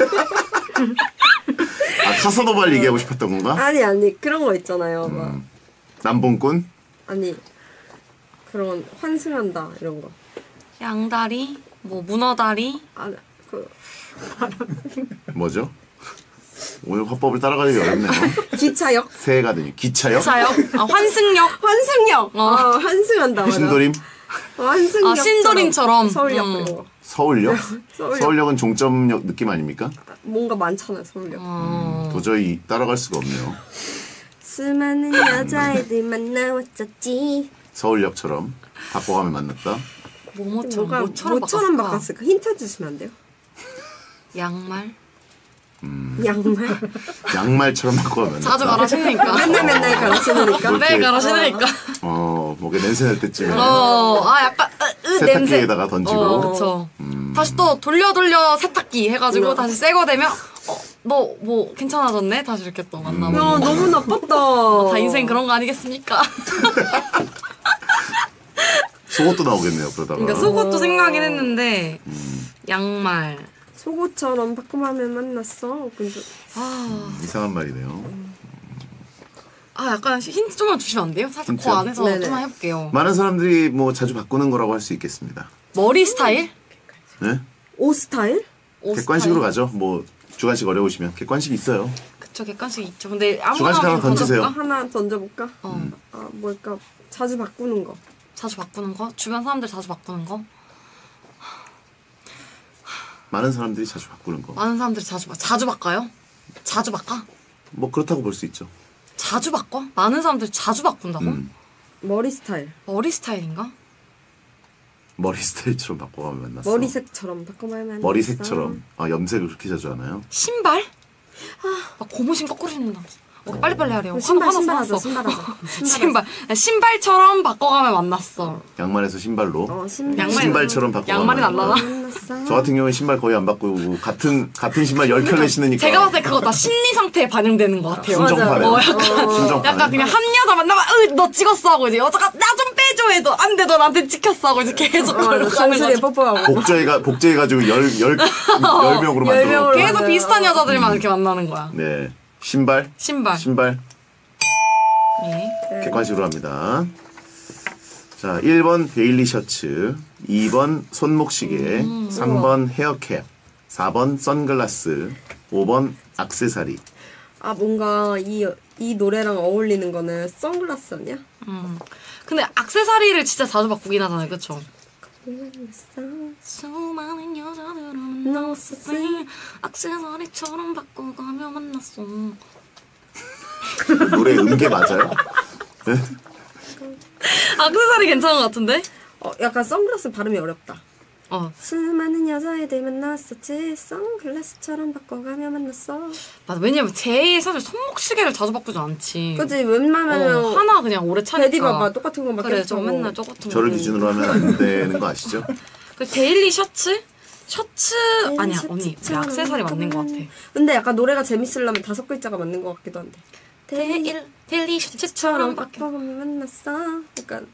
아, 카사노바를 얘기하고 싶었던 건가? 아니 아니 그런 거 있잖아요. 막 남봉꾼? 아니 그런 환승한다 이런 거. 양다리, 뭐 문어다리. 아그 뭐죠? 오늘 화법을 따라가기 어렵네요. 기차역 새해가 되니 기차요? 자요? 아, 환승역. 환승역. 어. 아 환승한다. 맞아. 신도림? 어, 환승역. 아, 신도림처럼. 서울역 음. 이런 거. 서울역? 서울역. 서울역은 종점역 느낌 아닙니까? 뭔가 많잖아요 서울역. 어. 도저히 따라갈 수가 없네요. 수많은 여자애들만 나왔었지. 서울역처럼 바꿔가며 만났다. 뭐뭐처럼, 뭐가 뭐처럼, 뭐처럼 바꿨을까? 바꿨을까? 힌트 주시면 안 돼요? 양말. 양말. 양말처럼 바꿔가며 만났다. 자주 갈아 신으니까. 맨날 맨날 갈아 신으니까. 매일 갈아 신으니까. 어, 목에 냄새 날 때쯤에 어, 아, 약간, 으, 으, 냄새. 세탁기에다가 던지고. 어, 그쵸. 다시 또 돌려 돌려 세탁기 해가지고 음. 다시 새거 되면, 어, 너 뭐 괜찮아졌네? 다시 이렇게 또 만나면. 야 너무 나빴다. 다 인생 그런 거 아니겠습니까? 속옷도 나오겠네요, 그러다가. 그러니까 속옷도 생각하긴 했는데, 양말. 속옷처럼 바꿔가면 만났어. 근데 아, 이상한 말이네요. 아 약간 힌트 좀만 주시면 안 돼요? 살짝 힌트? 그 안에서 네네. 좀만 해볼게요. 많은 사람들이 뭐 자주 바꾸는 거라고 할 수 있겠습니다. 머리 스타일? 네? 옷 스타일? 옷 객관식으로 스타일? 가죠. 뭐 주관식 어려우시면 객관식 있어요. 그쵸, 객관식 있죠. 근데 아무거나 주관식 하나 좀 던지세요. 던져볼까? 하나 던져볼까? 어, 아 뭘까? 자주 바꾸는 거. 자주 바꾸는 거? 주변 사람들 자주 바꾸는 거? 많은 사람들이 자주 바꾸는 거. 많은 사람들이 자주 바 자주 바꿔요? 자주 바꿔? 뭐 그렇다고 볼 수 있죠. 자주 바꿔? 많은 사람들이 자주 바꾼다고? 음. 머리 스타일. 머리 스타일인가? 머리 스타일처럼 바꿔가며 만났어. 머리색처럼 바꿔가면 만났어. 머리색처럼. 아 염색을 그렇게 자주 하나요? 신발? 막 고무신 거꾸로 신는다. 어, 빨리빨리 하래요. 아. 신발 화났어, 신발 화났어. 하자. 신발 하자. 신발. 신발처럼 바꿔가며 만났어. 양말에서 신발로. 어 신발. 양말- 신발처럼 바꿔가며 양말이 날라나? 만났어. 저 같은 경우에 신발 거의 안 바꾸고 같은 같은 신발 열 켤레 신으니까. 제가 봤을 때 그거 다 심리 상태에 반영되는 것 같아요. 순정파네. 어, 약간, 순정파네. 약간 그냥 한 여자 만나면 으, 너 찍었어 하고 이제 여자가 나 좀 빼줘 해도 안 돼 너 나한테 찍혔어 하고 이제 계속 어, 그러고 가는 정수리에 거죠. 뽀뽀하고. 복제해가 복제해가지고 열열 열 명으로 열 만들어. 명으로. 계속 맞아요. 비슷한 여자들만 이렇게 만나는 거야. 네. 신발. 신발. 신발. 예. 객관식으로 합니다. 자, 일 번 데일리 셔츠, 이 번 손목시계, 삼 번 헤어캡, 사 번 선글라스, 오 번 액세서리. 아 뭔가 이, 이 노래랑 어울리는 거는 선글라스 아니야? 음. 근데 액세서리를 진짜 자주 바꾸긴 하잖아요, 그쵸? 수많은 여자들은 만났었지 액세서리처럼 바꿔가며 만났어. 노래 음계 맞아요? 네? 액세서리 괜찮은 것 같은데? 어 약간 선글라스 발음이 어렵다. 어, 수많은 여자애들 만났었지 선글라스처럼 바꿔가며 만났어. 맞아. 왜냐면 제이 사실 손목시계를 자주 바꾸지 않지. 그치 웬만하면 어, 하나 그냥 오래 차니까. 베디 봐봐 똑같은 거밖에 그래, 없어. 저 맨날 똑같은 거. 저를 기준으로 하면 안 되는 거 아시죠? 그 데일리 셔츠? 셔츠 데일리 아니야 셔츠처럼 언니 그 액세서리 맞는 것 같아. 근데 약간 노래가 재밌으려면 다섯 글자가 맞는 것 같기도 한데. 데일 데일리 셔츠처럼 바꿔. 바꿔가며 만났어. 약간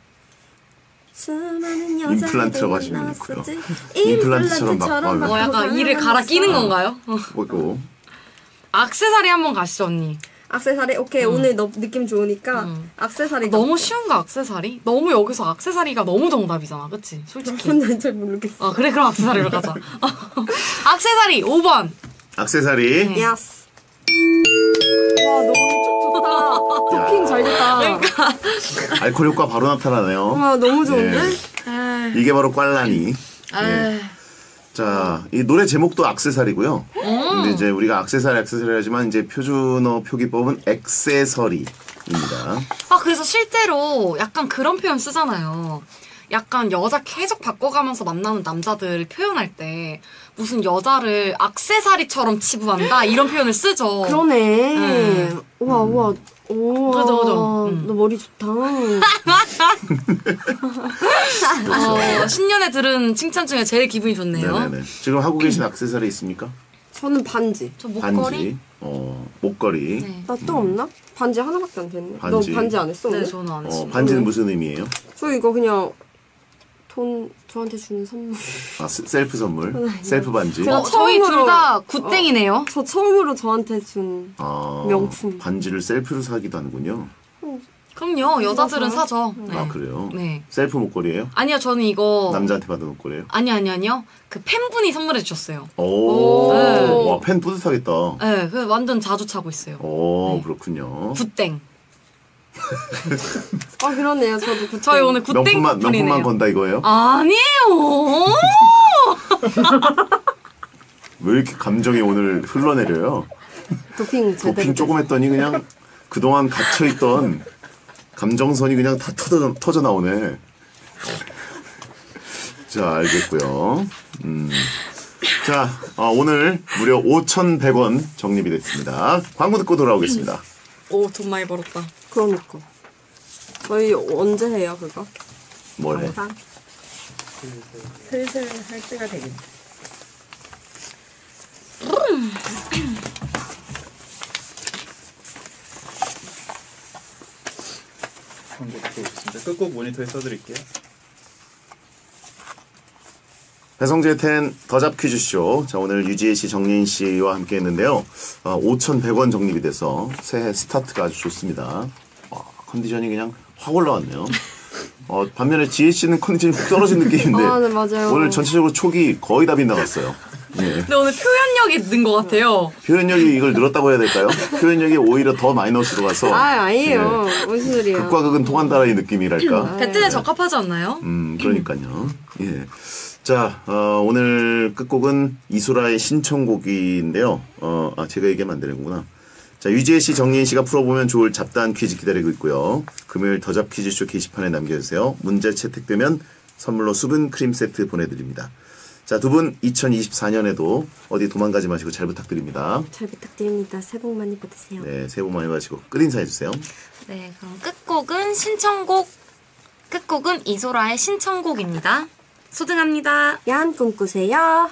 수많은 여자애들 임플란트라고 하시면 있고요. 만났었지. 임플란트처럼 바꿔가며. 어 약간 이를 갈아 끼는 건가요? 어. 뭐고? 액세서리 한번 가시죠 언니. 액세서리 오케이 오늘 너 느낌 좋으니까 음. 액세서리 너무 쉬운 거 액세서리? 너무 여기서 액세서리가 너무 정답이잖아, 그치? 솔직히. 근데 잘 모르겠어. 어 그래 그럼 액세서리로 가자. 액세서리 오 번. 액세서리. 네. 야스. 와 너무 촉 좋다. 토핑 잘 됐다. 그러니까. 알코올 효과 바로 나타나네요. 와 너무 좋은데? 예. 이게 바로 꽐라니. 예. 자, 이 노래 제목도 액세서리고요. 근데 이제 우리가 액세서리 액세서리 하지만 이제 표준어 표기법은 액세서리입니다. 아 그래서 실제로 약간 그런 표현 쓰잖아요. 약간 여자 계속 바꿔가면서 만나는 남자들 표현할 때 무슨 여자를 액세서리처럼 치부한다 이런 표현을 쓰죠. 그러네. 음. 우와 우와. 오. 그죠, 그죠. 음. 너 머리 좋다. 어, 신년에 들은 칭찬 중에 제일 기분이 좋네요. 네네네. 지금 하고 계신 액세서리 있습니까? 저는 반지. 저 목걸이? 반지, 어, 목걸이. 네. 나 또 없나? 반지 하나밖에 안 됐네. 반지. 너 반지 안 했어 네, 오늘? 저는 안 어, 했어요. 반지는 무슨 의미예요? 저 이거 그냥 돈 저한테 주는 선물. 아, 세- 셀프 선물, 셀프 반지. 제가 어, 저희 처음으로- 둘 다 굿땡이네요. 저 처음으로 저한테 준 아, 명품. 반지를 셀프로 사기도 하는군요. 그럼요, 여자들은 사죠. 네. 아, 그래요? 네. 셀프 목걸이에요? 아니요, 저는 이거. 남자한테 받은 목걸이에요? 아니, 아니, 아니요. 그 팬분이 선물해 주셨어요. 오, 네. 와, 펜 뿌듯하겠다. 네, 그 완전 자주 차고 있어요. 오, 네. 그렇군요. 굿땡. 아 그러네요. 저도 굿땡. 저희 오늘 굿땡 명품만, 커플이네요. 명품만 건다 이거예요? 아니에요. 왜 이렇게 감정이 오늘 흘러내려요? 도핑 제대로. 도핑 조금 했더니 그냥 그동안 갇혀있던 감정선이 그냥 다 터져, 터져 나오네. 자, 알겠고요. 음. 자, 어, 오늘 무려 오천백 원 적립이 됐습니다. 광고 듣고 돌아오겠습니다. 오, 돈 많이 벌었다. 그러니까. 저희 언제 해요 그거? 뭘 해? 영상? 슬슬 할 때가 되겠네. 광고 듣고 있습니다. 끝곡 모니터에 써드릴게요. 배성재 텐 더잡 퀴즈쇼. 자, 오늘 유지혜 씨, 정린 씨와 함께 했는데요. 어, 오천백 원 적립이 돼서 새해 스타트가 아주 좋습니다. 와, 컨디션이 그냥 확 올라왔네요. 어, 반면에 지혜 씨는 컨디션이 훅 떨어진 느낌인데. 아, 네, 맞아요. 오늘 전체적으로 촉이 거의 다 빗나갔어요. 예. 근데 오늘 표현력이 는 것 같아요. 표현력이 이걸 늘었다고 해야 될까요? 표현력이 오히려 더 마이너스로 가서. 아 아니에요. 예. 무슨 소리예요? 극과 극은 통한다라는 느낌이랄까. 배틀에 적합하지 않나요? 음, 그러니까요. 예. 자, 어, 오늘 끝곡은 이소라의 신청곡인데요. 어, 아, 제가 얘기하면 안 되는구나. 자, 유지혜 씨, 정리인 씨가 풀어보면 좋을 잡다한 퀴즈 기다리고 있고요. 금요일 더잡 퀴즈쇼 게시판에 남겨주세요. 문제 채택되면 선물로 수분 크림 세트 보내드립니다. 자, 두 분 이천이십사 년에도 어디 도망가지 마시고 잘 부탁드립니다. 잘 부탁드립니다. 새해 복 많이 받으세요. 네, 새해 복 많이 받으시고 끝 인사해주세요. 네, 그럼 끝곡은 신청곡. 끝곡은 이소라의 신청곡입니다. 소등합니다. 야한 꿈 꾸세요.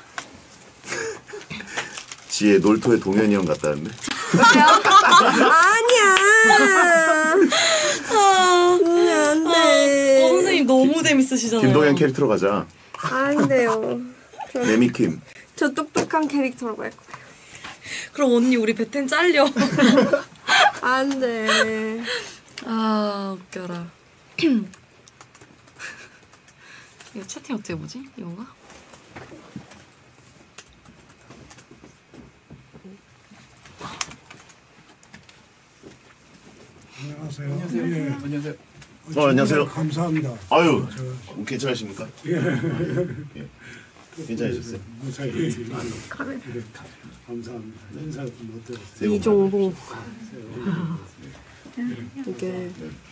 지혜 놀토의 동현이 형 같다는데. 아니야. 음, 안 돼. 어, 선생님 너무 재밌으시잖아요. 김동현 캐릭터로 가자. 안 돼요. 레미킴. 저 똑똑한 캐릭터로 갈 거예요. 그럼 언니 우리 배텐 잘려. 안 돼. 아 웃겨라. 이거 채팅 어떻게 보지? 이건가? 안녕하세요. 안녕하세요. 예. 안녕하세요. 어, 안녕하세요. 감사합니다. 아유, 저, 괜찮으십니까? 예. 예. 괜찮으셨어요? 무사히 예. 감사합니다. 인사 못 드렸어요. 새해 복 이종봉. 네. 이게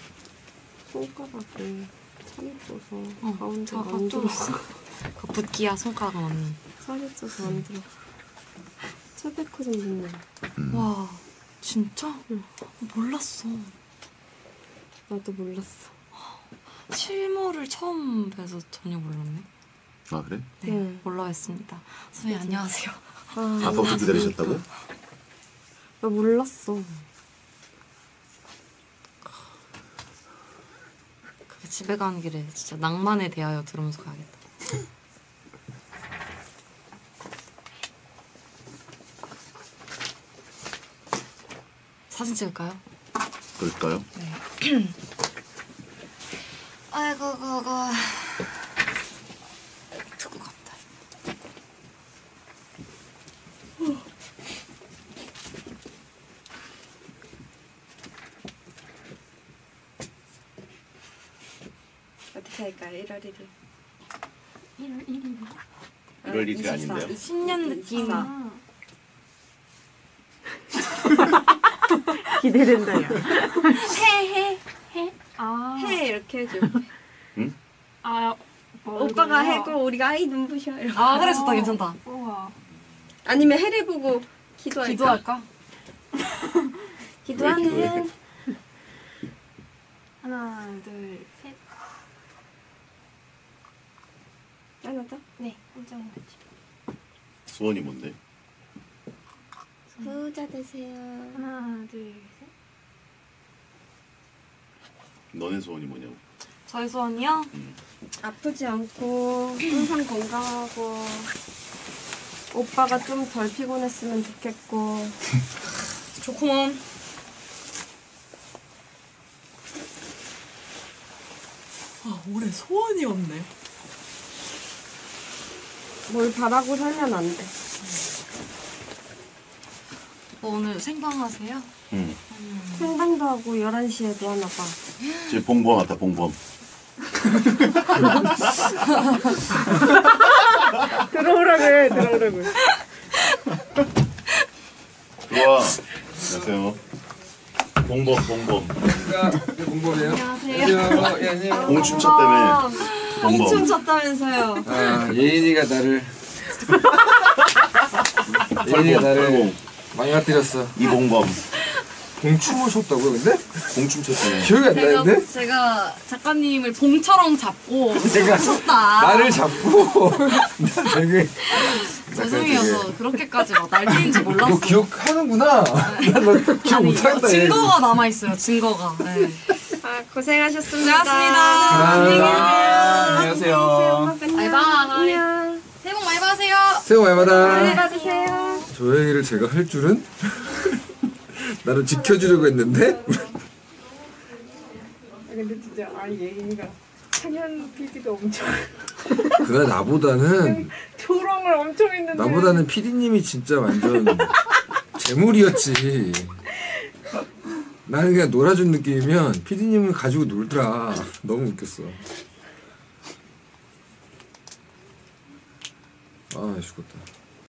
손가락이 살이 쪄서 어, 가운데 저 만들었어. 그 붓기야 손가락 맞는. 살이 쪄서 만들어. 칠백 호 정도네. 와 진짜? 몰랐어. 나도 몰랐어. 실물을 처음 뵈서 전혀 몰랐네. 아, 그래? 네, 네. 몰라했습니다. 선생님 안녕하세요. 아, 아까부터 기다리셨다고? 나 몰랐어. 그 집에 가는 길에 진짜 낭만에 대하여 들으면서 가야겠다. 사진 찍을까요? 그럴까요? 아이고 그거 두고 갔다. 어떻게 할까요? 일월 일일. 일월 일일이 아닌데요? 신년 느낌. 기대된다 야. 해해 해. 아. 해 이렇게 해줘. 아. 오빠가 해고 우리가 아이 눈부셔. 이렇게. 아 그래 좋다 괜찮다. 우와. 아니면 해를 보고 기도할까? 기도할까? 기도하는 하나, 둘, 셋. 하나 더. 네, 한 장만 지 소원이 뭔데? 부자 되세요. 하나, 둘, 셋. 너네 소원이 뭐냐고? 저희 소원이요? 아프지 않고 항상 건강하고 오빠가 좀 덜 피곤했으면 좋겠고. 좋구먼. 아 올해 소원이 없네. 뭘 바라고 살면 안 돼. 어, 오늘 생방하세요? 응. 생방도 하고 열한 시에도 하나 봐. 제 봉범 왔다, 봉범. 들어오라고 해. 들어오라고 해. 들어와. 안녕하세요. 봉범, 봉범. 공범이에요? 안녕하세요. 안녕하세요. 예, 안녕. 공춤 췄다며. 봉범. 홍춤 췄다면서요. 아, 예인이가 나를 예인이가 나를 망가뜨렸어. 이봉범. 공춤을 췄다고요, 근데? 공춤 췄다며. 기억이 안 나는데? 제가 작가님을 봉처럼 잡고 내가 쳤다. 나를 잡고 난 되게 죄송해요. 그렇게까지 막 날뛰는지 몰랐어. 너 기억하는구나. 난너 기억 아니, 못하겠다. 얘. 증거가 남아 있어요. 증거가. 네. 아, 고생하셨습니다. 고생하셨습니다. 안녕하세요. 바이바이. 안녕. 새해 복 많이 받으세요. 새해 복 많이 받아. 받으세요. 저 얘기를 제가 할 줄은 나를 지켜주려고 했는데 근데 진짜 아 예인이가 창현 피디도 엄청 그날 나보다는 조롱을 엄청 했는데 나보다는 피디님이 진짜 완전 재물이었지. 나는 그냥 놀아준 느낌이면 피디님은 가지고 놀더라. 너무 웃겼어. 아 죽었다.